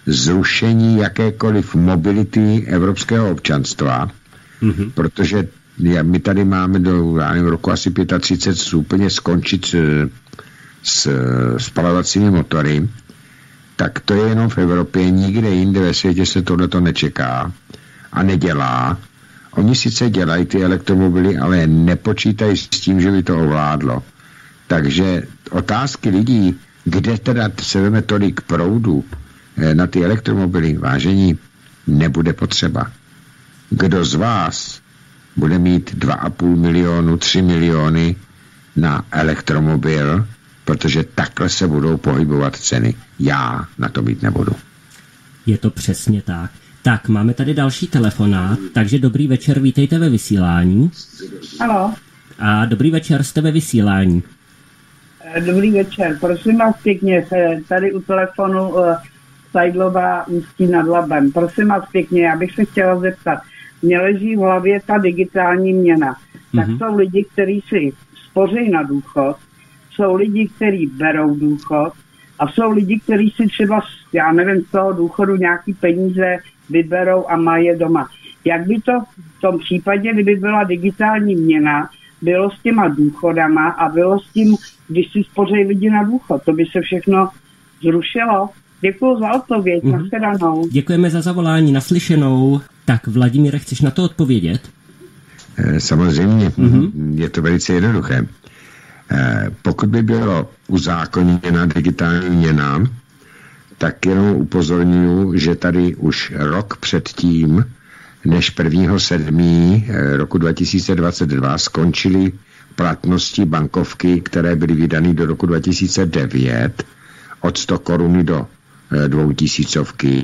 zrušení jakékoliv mobility evropského občanstva, protože my tady máme do roku asi 35 úplně skončit s spalovacími motory, tak to je jenom v Evropě, nikde jinde ve světě se tohleto nečeká a nedělá. Oni sice dělají ty elektromobily, ale nepočítají s tím, že by to ovládlo. Takže otázky lidí, kde teda se veme tolik proudu na ty elektromobily, vážení, nebude potřeba. Kdo z vás bude mít 2,5 milionu, 3 miliony na elektromobil, protože takhle se budou pohybovat ceny. Já na to mít nebudu. Je to přesně tak. Tak, máme tady další telefonát, takže dobrý večer, vítejte ve vysílání. Ano. A dobrý večer, jste ve vysílání. Dobrý večer, prosím vás pěkně, tady u telefonu Sajdlová Ústí nad Labem. Prosím vás pěkně, já bych se chtěla zeptat, mně leží v hlavě ta digitální měna. Tak jsou lidi, kteří si spoří na důchod, jsou lidi, kteří berou důchod a jsou lidi, kteří si třeba, já nevím, z toho důchodu nějaký peníze vyberou a mají je doma. Jak by to v tom případě, kdyby byla digitální měna, bylo s těma důchodama a bylo s tím, když si spoří lidi na důchod? To by se všechno zrušilo. Děkuji za odpověď. Nashledanou. Děkujeme za zavolání, naslyšenou. Tak, Vladimíre, chceš na to odpovědět? Samozřejmě, je to velice jednoduché. Pokud by bylo uzákoněna digitální měna, tak jenom upozorňuji, že tady už rok předtím, než 1.7. roku 2022 skončily platnosti bankovky, které byly vydány do roku 2009 od 100 koruny do 2000,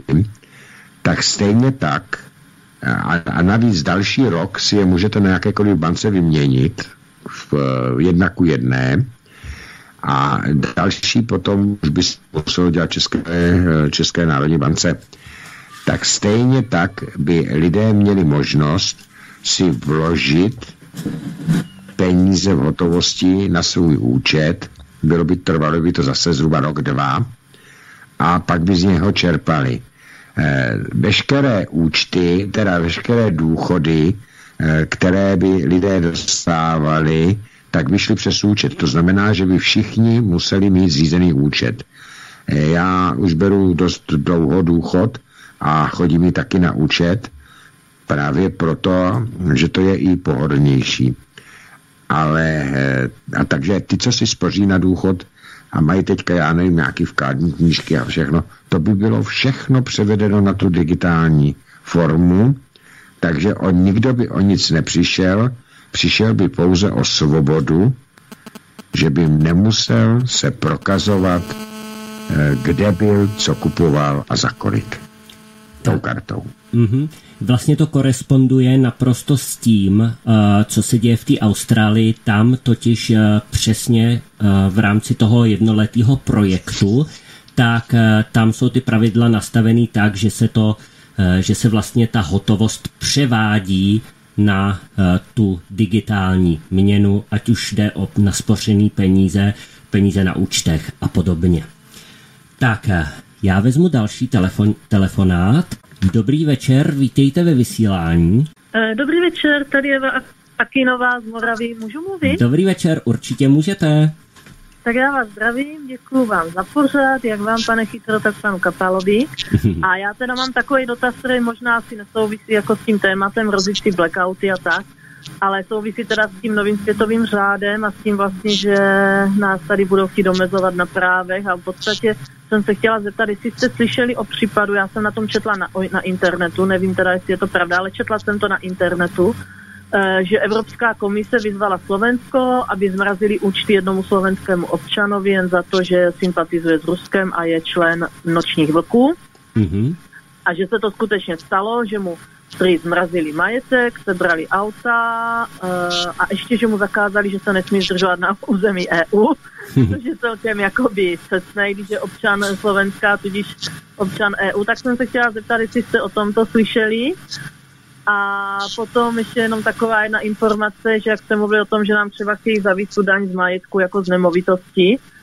tak stejně tak a navíc další rok si je můžete na jakékoliv bance vyměnit v 1:1 a další potom už by se muselo dělat České národní bance. Tak stejně tak by lidé měli možnost si vložit peníze v hotovosti na svůj účet, trvalo by to zase zhruba rok, 2 a pak by z něho čerpali. Veškeré účty, teda veškeré důchody, které by lidé dostávali, tak by šli přes účet. To znamená, že by všichni museli mít zřízený účet. Já už beru dost dlouho důchod a chodí mi taky na účet, právě proto, že to je i pohodlnější. A takže ty, co si spoří na důchod a mají teďka, já nevím, nějaký vkládní knížky a všechno, to by bylo všechno převedeno na tu digitální formu, takže nikdo by o nic nepřišel, přišel by pouze o svobodu, že by nemusel se prokazovat, kde byl, co kupoval a za kolik. Tou kartou. Vlastně to koresponduje naprosto s tím, co se děje v té Austrálii. Tam totiž přesně v rámci toho jednoletého projektu, tak tam jsou ty pravidla nastavený tak, že se vlastně ta hotovost převádí na tu digitální měnu, ať už jde o naspořený peníze na účtech a podobně. Tak, já vezmu další telefonát. Dobrý večer, vítejte ve vysílání. Dobrý večer, tady je Eva Akinová z Moravy. Můžu mluvit? Dobrý večer, určitě můžete. Tak já vás zdravím, děkuju vám za pořad, jak vám, pane Chytro, tak panu Kapalovi. A já teda mám takový dotaz, který možná asi nesouvisí jako s tím tématem rozličí blackouty a tak, ale souvisí teda s tím novým světovým řádem a s tím vlastně, že nás tady budou chtít omezovat na právech a v podstatě jsem se chtěla zeptat, jestli jste slyšeli o případu, já jsem na tom četla na internetu, nevím teda, jestli je to pravda, ale četla jsem to na internetu, že Evropská komise vyzvala Slovensko, aby zmrazili účty jednomu slovenskému občanovi jen za to, že sympatizuje s Ruskem a je člen Nočních vlků. A že se to skutečně stalo, že mu prý zmrazili majetek, sebrali auta a ještě, že mu zakázali, že se nesmí zdržovat na území EU, což je celkem jakoby cestnej, když je občan Slovenska, tudíž občan EU. Tak jsem se chtěla zeptat, jestli jste o tomto slyšeli. A potom ještě jenom taková jedna informace, že jak jste mluvili o tom, že nám třeba chtějí zavést tu daň z majetku jako z nemovitosti,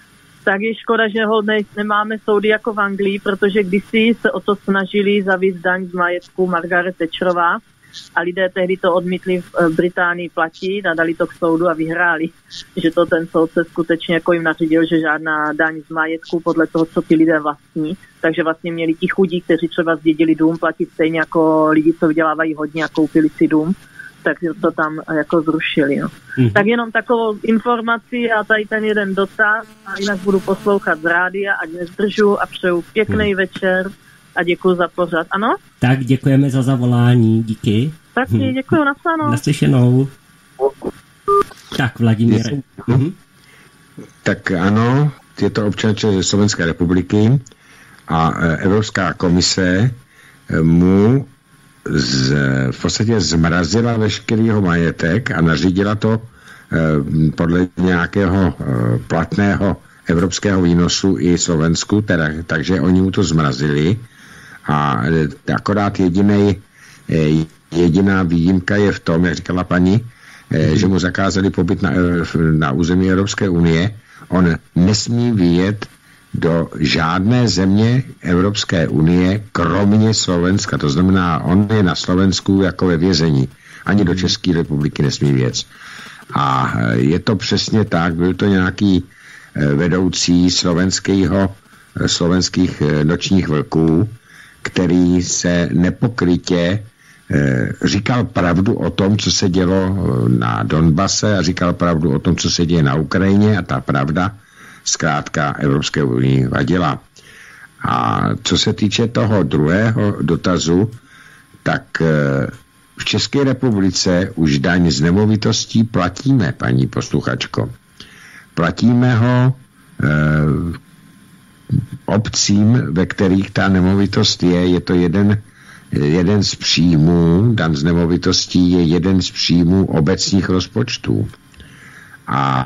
tak je škoda, že nemáme soudy jako v Anglii, protože kdysi se o to snažili zavést daň z majetku Margaret Thatcherová a lidé tehdy to odmítli v Británii platit a dali to k soudu a vyhráli. Že to ten soudce skutečně jako jim nařídil, že žádná daň z majetku podle toho, co ty lidé vlastní. Takže vlastně měli ti chudí, kteří třeba zdědili dům, platit stejně jako lidi, co vydělávají hodně a koupili si dům. Tak to tam jako zrušili. No. Tak jenom takovou informaci a tady ten jeden dotaz a jinak budu poslouchat z rádia, ať nezdržu a přeju pěkný večer a děkuji za pořad. Ano? Tak děkujeme za zavolání, díky. Tak děkuji, naslyšenou. Naslyšenou. Tak, Vladimíre. Tak ano, je to občan ze Slovenské republiky a Evropská komise mu v podstatě zmrazila veškerýho majetek a nařídila to podle nějakého platného evropského výnosu i Slovensku, takže oni mu to zmrazili a akorát jediná výjimka je v tom, jak říkala paní, že mu zakázali pobyt na území Evropské unie. On nesmí vyjet do žádné země Evropské unie, kromě Slovenska. To znamená, on je na Slovensku jako ve vězení. Ani do České republiky nesmí věc. A je to přesně tak, byl to nějaký vedoucí slovenských nočních vlků, který se nepokrytě říkal pravdu o tom, co se dělo na Donbase a říkal pravdu o tom, co se děje na Ukrajině a ta pravda zkrátka Evropské unii vadila. A co se týče toho druhého dotazu, tak v České republice už daň z nemovitostí platíme, paní posluchačko. Platíme ho obcím, ve kterých ta nemovitost je to jeden z příjmů, daň z nemovitostí je jeden z příjmů obecních rozpočtů. A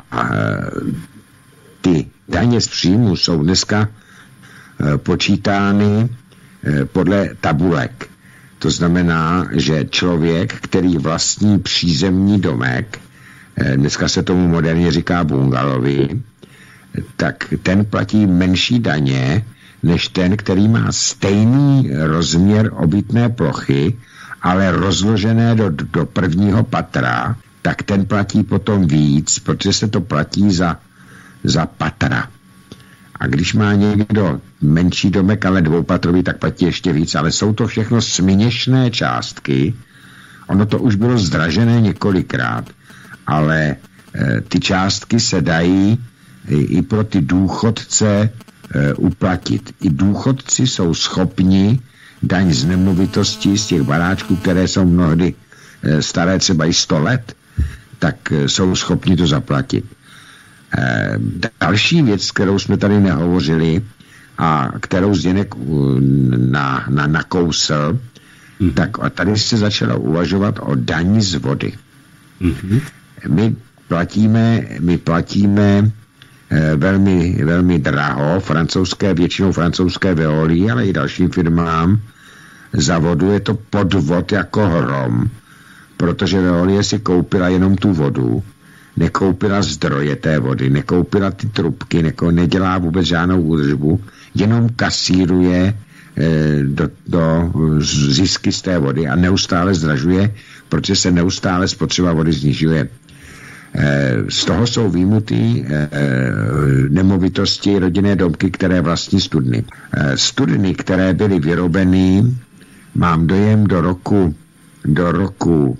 ty daně z příjmů jsou dneska počítány podle tabulek. To znamená, že člověk, který vlastní přízemní domek, dneska se tomu moderně říká bungalovy, tak ten platí menší daně, než ten, který má stejný rozměr obytné plochy, ale rozložené do prvního patra, tak ten platí potom víc, protože se to platí za patra. A když má někdo menší domek, ale dvoupatrový, tak platí ještě víc, ale jsou to všechno směšné částky. Ono to už bylo zdražené několikrát, ale ty částky se dají i pro ty důchodce uplatit. I důchodci jsou schopni daň z nemovitosti z těch baráčků, které jsou mnohdy staré třeba i 100 let, tak jsou schopni to zaplatit. Další věc, kterou jsme tady nehovořili a kterou Zdeněk nakousl, tak tady se začalo uvažovat o daní z vody. My platíme velmi, velmi draho většinou francouzské Veolie, ale i dalším firmám za vodu. Je to podvod jako hrom, protože Veolie si koupila jenom tu vodu, nekoupila zdroje té vody, nekoupila ty trubky, nedělá vůbec žádnou údržbu, jenom kasíruje do zisky z té vody a neustále zdražuje, protože se neustále spotřeba vody snižuje. Z toho jsou výjimuty nemovitosti, rodinné domky, které vlastní studny. Studny, které byly vyrobeny, mám dojem do roku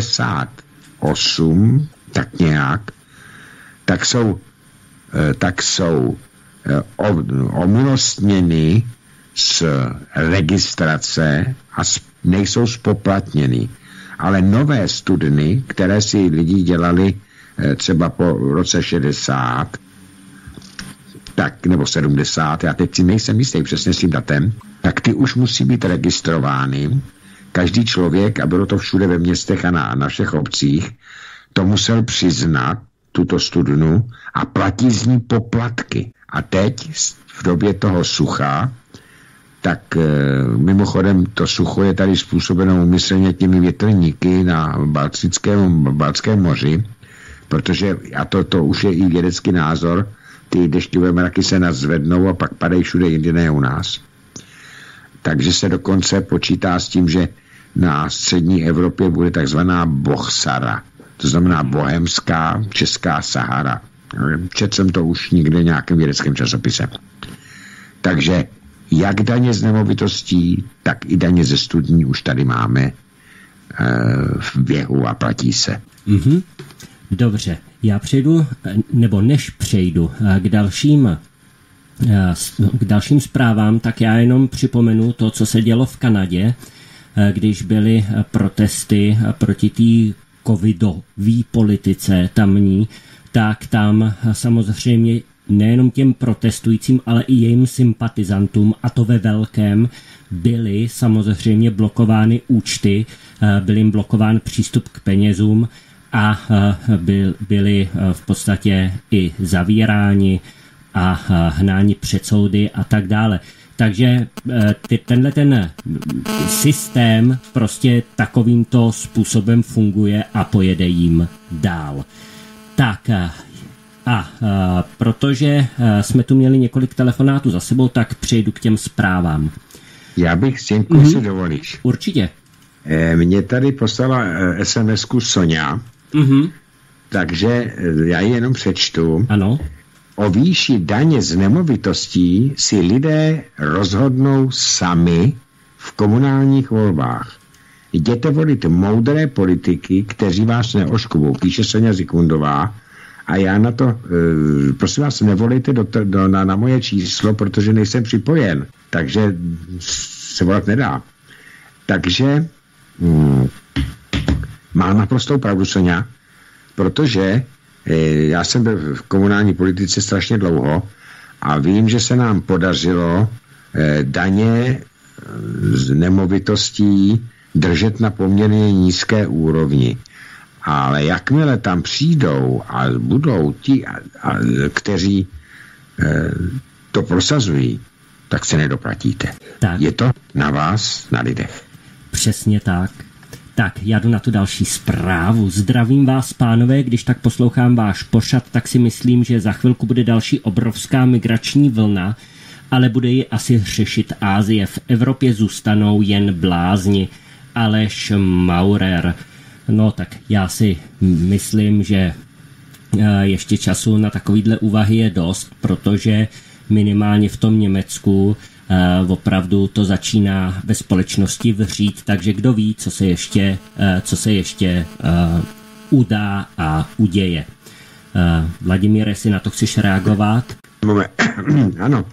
58, tak nějak, tak jsou omilostněny z registrace a nejsou spoplatněny. Ale nové studny, které si lidi dělali třeba po roce 60, tak, nebo 70, já teď si nejsem jistý přesně s tím datem, tak ty už musí být registrovány. Každý člověk, a bylo to všude ve městech a na všech obcích, to musel přiznat, tuto studnu, a platí z ní poplatky. A teď, v době toho sucha, tak mimochodem to sucho je tady způsobeno úmyslně těmi větrníky na Baltském moři, protože, a to už je i vědecký názor, ty deštivé mraky se nás zvednou a pak padají všude jinde, ne u nás. Takže se dokonce počítá s tím, že na střední Evropě bude takzvaná Bohsara. To znamená bohemská česká Sahara. Četl jsem to už někde v nějakém vědeckém časopise. Takže jak daně z nemovitostí, tak i daně ze studní už tady máme v běhu a platí se. Mm-hmm. Dobře, já přejdu, nebo než přejdu k dalším zprávám, tak já jenom připomenu to, co se dělo v Kanadě, když byly protesty proti té covidové politice tamní, tak tam samozřejmě nejenom těm protestujícím, ale i jejím sympatizantům, a to ve velkém, byly samozřejmě blokovány účty, byl jim blokován přístup k penězům a byli v podstatě i zavíráni a hnáni před soudy a tak dále. Takže tenhle ten systém prostě takovýmto způsobem funguje a pojede jim dál. Tak protože jsme tu měli několik telefonátů za sebou, tak přejdu k těm zprávám. Já bych Stěnku, si dovolíš. Určitě. Mě tady poslala SMS-ku Sonia, takže já ji jenom přečtu. Ano. O výši daně z nemovitostí si lidé rozhodnou sami v komunálních volbách. Jděte volit moudré politiky, kteří vás neoškubou, píše Sonia Zikmundová. A já na to, prosím vás, nevolejte na moje číslo, protože nejsem připojen, takže se volat nedá. Takže má naprostou pravdu Sonia, protože já jsem byl v komunální politice strašně dlouho a vím, že se nám podařilo daně z nemovitostí držet na poměrně nízké úrovni. Ale jakmile tam přijdou a budou ti, kteří to prosazují, tak se nedoplatíte. Tak. Je to na vás, na lidech. Přesně tak. Tak, já jdu na tu další zprávu. Zdravím vás, pánové, když tak poslouchám váš pořad, tak si myslím, že za chvilku bude další obrovská migrační vlna, ale bude ji asi řešit Asie. V Evropě zůstanou jen blázni. Aleš Maurer. No tak já si myslím, že ještě času na takovýhle úvahy je dost, protože minimálně v tom Německu opravdu to začíná ve společnosti vřít, takže kdo ví, co se ještě udá a uděje. Vladimíre, si na to chceš reagovat? Ano.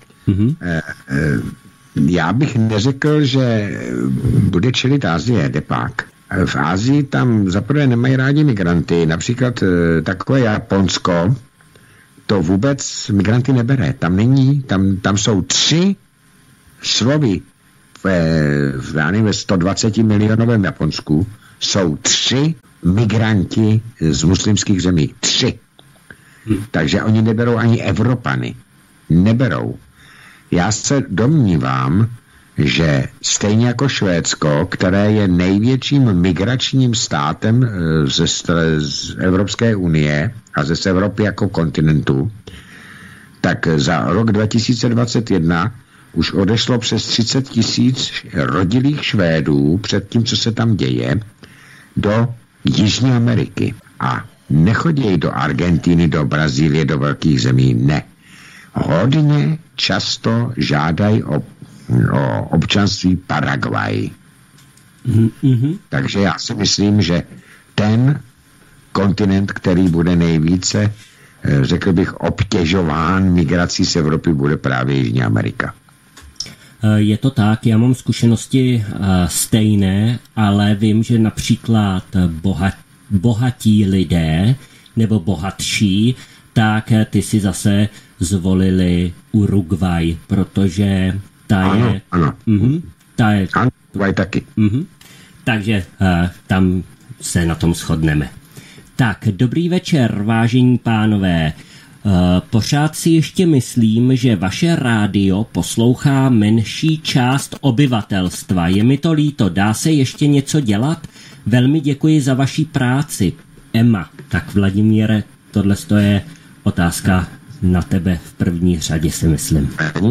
Já bych neřekl, že bude čelit Asie, depák. V Asii tam zaprvé nemají rádi migranty, například takové Japonsko, to vůbec migranty nebere. Tam není, tam jsou 3 slovy ve 120 milionovém Japonsku, jsou 3 migranti z muslimských zemí. 3. Takže oni neberou ani Evropany. Neberou. Já se domnívám, že stejně jako Švédsko, které je největším migračním státem z Evropské unie a ze Evropy jako kontinentu, tak za rok 2021 už odešlo přes 30 000 rodilých Švédů před tím, co se tam děje, do Jižní Ameriky. A nechodí do Argentiny, do Brazílie, do velkých zemí, ne. Hodně často žádají o občanství Paraguay. Takže já si myslím, že ten kontinent, který bude nejvíce, řekl bych, obtěžován migrací z Evropy, bude právě Jižní Amerika. Je to tak, já mám zkušenosti stejné, ale vím, že například bohatí lidé nebo bohatší, tak ty si zase zvolili Uruguay, protože ta je... Ano. Ta je... Uruguay taky. Takže tam se na tom shodneme. Tak, dobrý večer, vážení pánové. Pořád si ještě myslím, že vaše rádio poslouchá menší část obyvatelstva. Je mi to líto, dá se ještě něco dělat? Velmi děkuji za vaši práci. Emma. Tak Vladimíre, tohle je otázka na tebe v první řadě, si myslím.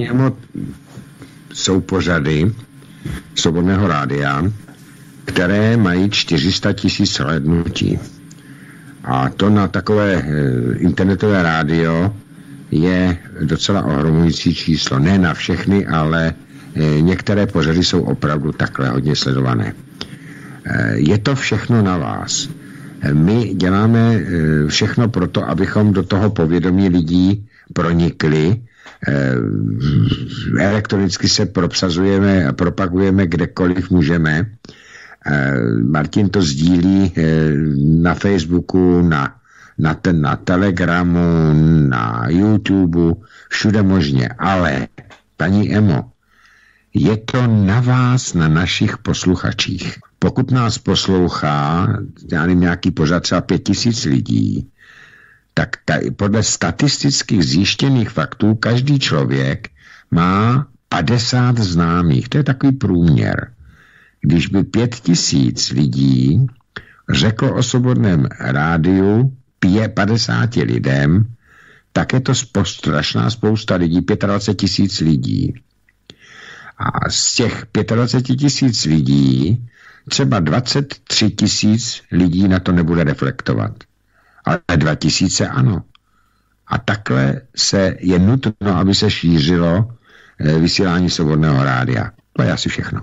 Jsou pořady Svobodného rádia, které mají 400 000 slednutí. A to na takové internetové rádio je docela ohromující číslo. Ne na všechny, ale některé pořady jsou opravdu takhle hodně sledované. Je to všechno na vás. My děláme všechno proto, abychom do toho povědomí lidí pronikli. Elektronicky se propsazujeme a propagujeme kdekoliv můžeme. Martin to sdílí na Facebooku, na Telegramu, na YouTube, všude možně. Ale, paní Emo, je to na vás, na našich posluchačích. Pokud nás poslouchá, já nevím, nějaký pořad třeba 5000 lidí, tak podle statistických zjištěných faktů každý člověk má 50 známých. To je takový průměr. Když by 5000 lidí řeklo o Svobodném rádiu 50 lidem, tak je to strašná spousta lidí, 25 000 lidí. A z těch 25 000 lidí třeba 23 000 lidí na to nebude reflektovat. Ale 2000 ano. A takhle je nutno, aby se šířilo vysílání Svobodného rádia. To je asi všechno.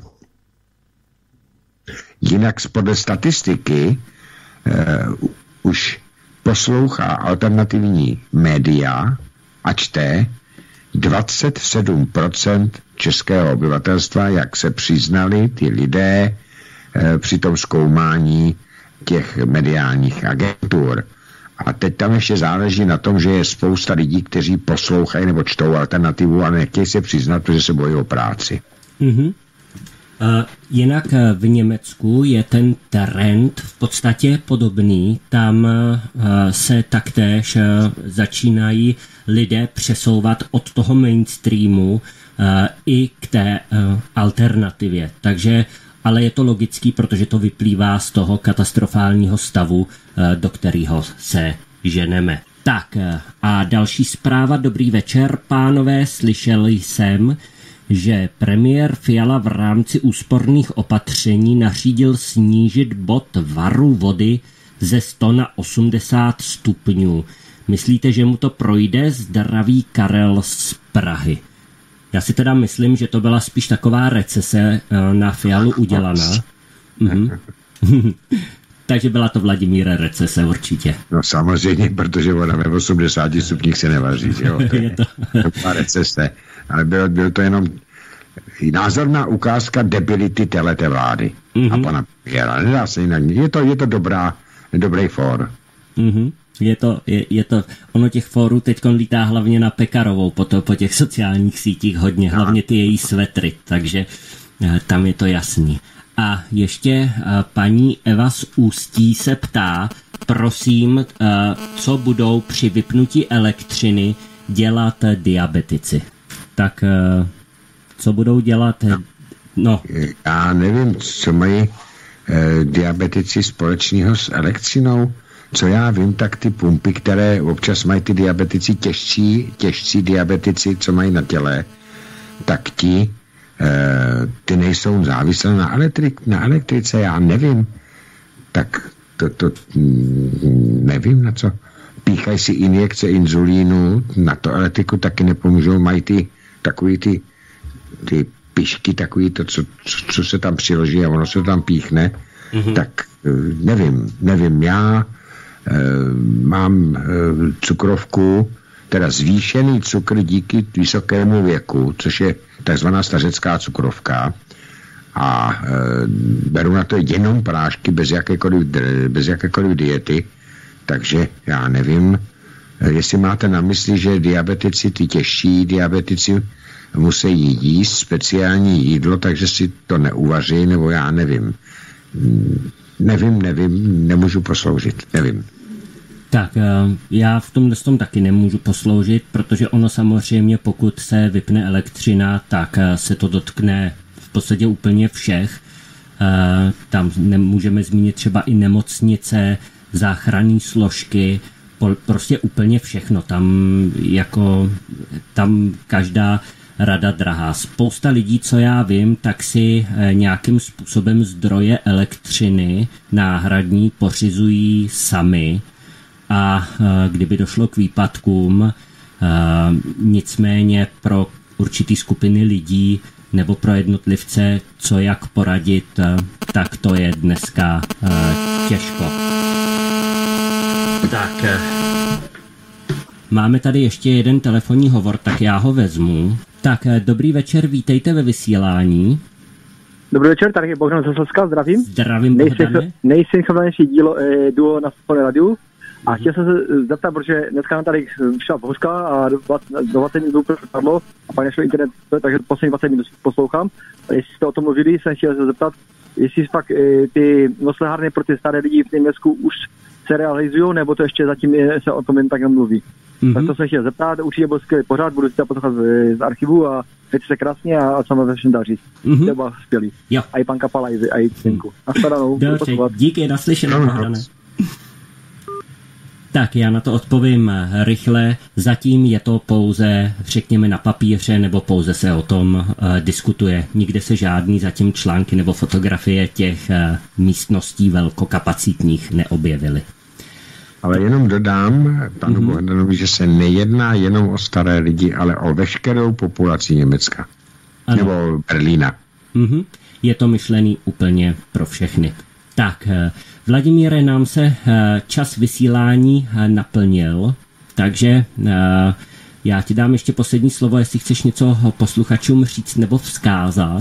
Jinak podle statistiky už poslouchá alternativní média a čte 27% českého obyvatelstva, jak se přiznali ty lidé při tom zkoumání těch mediálních agentur. A teď tam ještě záleží na tom, že je spousta lidí, kteří poslouchají nebo čtou alternativu a nechtějí se přiznat, protože se bojí o práci. Mm-hmm. Jinak v Německu je ten trend v podstatě podobný. Tam se taktéž začínají lidé přesouvat od toho mainstreamu i k té alternativě. Takže, ale je to logický, protože to vyplývá z toho katastrofálního stavu, do kterého se ženeme. Tak a další zpráva. Dobrý večer, pánové. Slyšel jsem, že premiér Fiala v rámci úsporných opatření nařídil snížit bod varu vody ze 100 na 80 stupňů. Myslíte, že mu to projde? Zdraví Karel z Prahy. Já si teda myslím, že to byla spíš taková recese na Fialu udělaná. Mhm. Takže byla to, Vladimíre, recese určitě. No samozřejmě, protože voda ve 80 stupních se nevaří, jo? To je to recese. Ale byl to jenom názorná ukázka debility téhleté vlády. Mm-hmm. A pana premiéra. Nedá se jinak. Je to dobrý fór. Mm-hmm. Je to, ono těch fórů teďkon lítá hlavně na Pekarovou po těch sociálních sítích hodně, hlavně ty její svetry, takže tam je to jasný. A ještě paní Eva z Ústí se ptá, prosím, co budou při vypnutí elektřiny dělat diabetici. Tak co budou dělat? No. Já nevím, co mají diabetici společného s elektřinou. Co já vím, tak ty pumpy, které občas mají ty diabetici, těžší diabetici, co mají na těle, tak ty nejsou závislé na elektrice, já nevím. Tak to nevím na co. Píchají si injekce inzulínu, na to elektriku taky nepomůžou, mají takový ty pišky, takový to, co se tam přiloží a ono se tam píchne, tak nevím, já mám cukrovku, teda zvýšený cukr díky vysokému věku, což je takzvaná stařecká cukrovka a beru na to jenom prášky bez jakékoliv diety, takže já nevím, jestli máte na mysli, že diabetici, ty těžší diabetici musí jíst speciální jídlo, takže si to neuvaří, nebo já nevím. Nevím, nemůžu posloužit, nevím. Tak já v tom taky nemůžu posloužit, protože ono samozřejmě, pokud se vypne elektřina, tak se to dotkne v podstatě úplně všech. Tam můžeme zmínit třeba i nemocnice, záchranné složky, prostě úplně všechno. Tam každá rada drahá. Spousta lidí, co já vím, tak si nějakým způsobem zdroje elektřiny náhradní pořizují sami a kdyby došlo k výpadkům, nicméně pro určitý skupiny lidí nebo pro jednotlivce, co jak poradit, tak to je dneska těžko. Tak, máme tady ještě jeden telefonní hovor, tak já ho vezmu. Tak, dobrý večer, vítejte ve vysílání. Dobrý večer, tady je Bohdan ze Slezska, zdravím. Zdravím, Bohdane. Nejsynchronnější duo na Spolné radiu. A chtěl jsem se zeptat, protože dneska nám tady šla hořka a do 20 minut padlo a pak nešel internet, takže poslední 20 minut poslouchám. A jestli jste o tom mluvili, jsem chtěl se zeptat, jestli pak ty noclehárny pro ty staré lidi v Německu už se realizují, nebo to ještě zatím se o tom jen tak nemluví. Tak to jsem chtěl zeptat, určitě byl skvělý pořád, budu si to poslouchat z archivu a mějte se krásně a samozřejmě všem daří. To bylo skvělý. A i pan Kapala, a i Cinku. Nashledanou. Dobře, díky, naslyšenou, Bohdane. Tak já na to odpovím rychle. Zatím je to pouze, řekněme, na papíře, nebo pouze se o tom diskutuje. Nikde se žádný zatím články nebo fotografie těch místností velkokapacitních neobjevily. Ale jenom dodám panu Bohdanovi, že se nejedná jenom o staré lidi, ale o veškerou populaci Německa. Ano. Nebo Berlína. Je to myšlený úplně pro všechny. Tak, Vladimíre, nám se čas vysílání naplnil, takže já ti dám ještě poslední slovo, jestli chceš něco posluchačům říct nebo vzkázat.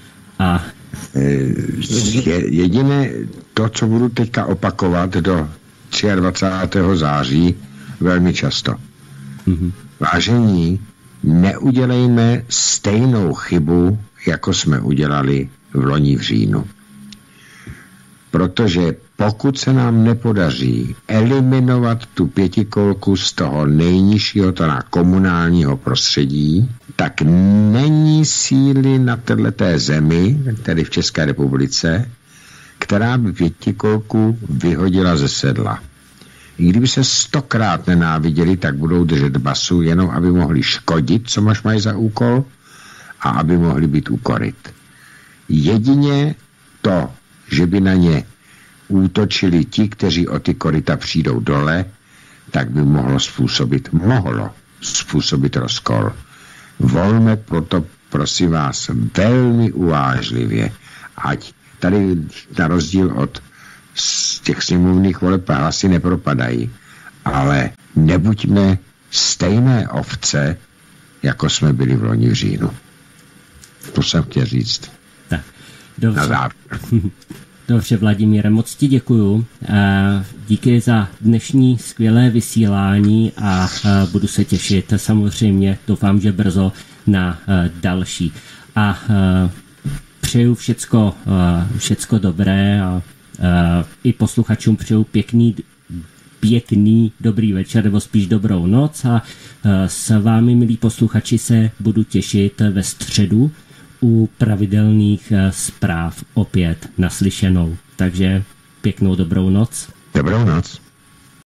Jediné to, co budu teďka opakovat do 23. září velmi často. Vážení, neudělejme stejnou chybu, jako jsme udělali v loni v říjnu. Protože pokud se nám nepodaří eliminovat tu pětikolku z toho nejnižšího, teda komunálního prostředí, tak není síly na této zemi, tedy v České republice, která by pětikolku vyhodila ze sedla. I kdyby se 100krát nenáviděli, tak budou držet basu, jenom aby mohli škodit, co mají za úkol, a aby mohli být ukoryt. Jedině to, že by na ně útočili ti, kteří o ty koryta přijdou dole, tak by mohlo způsobit rozkol. Volme proto, prosím vás, velmi uvážlivě, ať tady na rozdíl od těch sněmovních voleb hlasy nepropadají, ale nebuďme stejné ovce, jako jsme byli v loni v říjnu. To jsem chtěl říct. Tak, dobře. Na závěr. Dobře, Vladimíre, moc ti děkuju. Díky za dnešní skvělé vysílání a budu se těšit samozřejmě, doufám, že brzo na další. A přeju všecko dobré a i posluchačům přeju pěkný dobrý večer, nebo spíš dobrou noc a s vámi, milí posluchači, se budu těšit ve středu u pravidelných zpráv opět naslyšenou. Takže pěknou dobrou noc. Dobrou noc.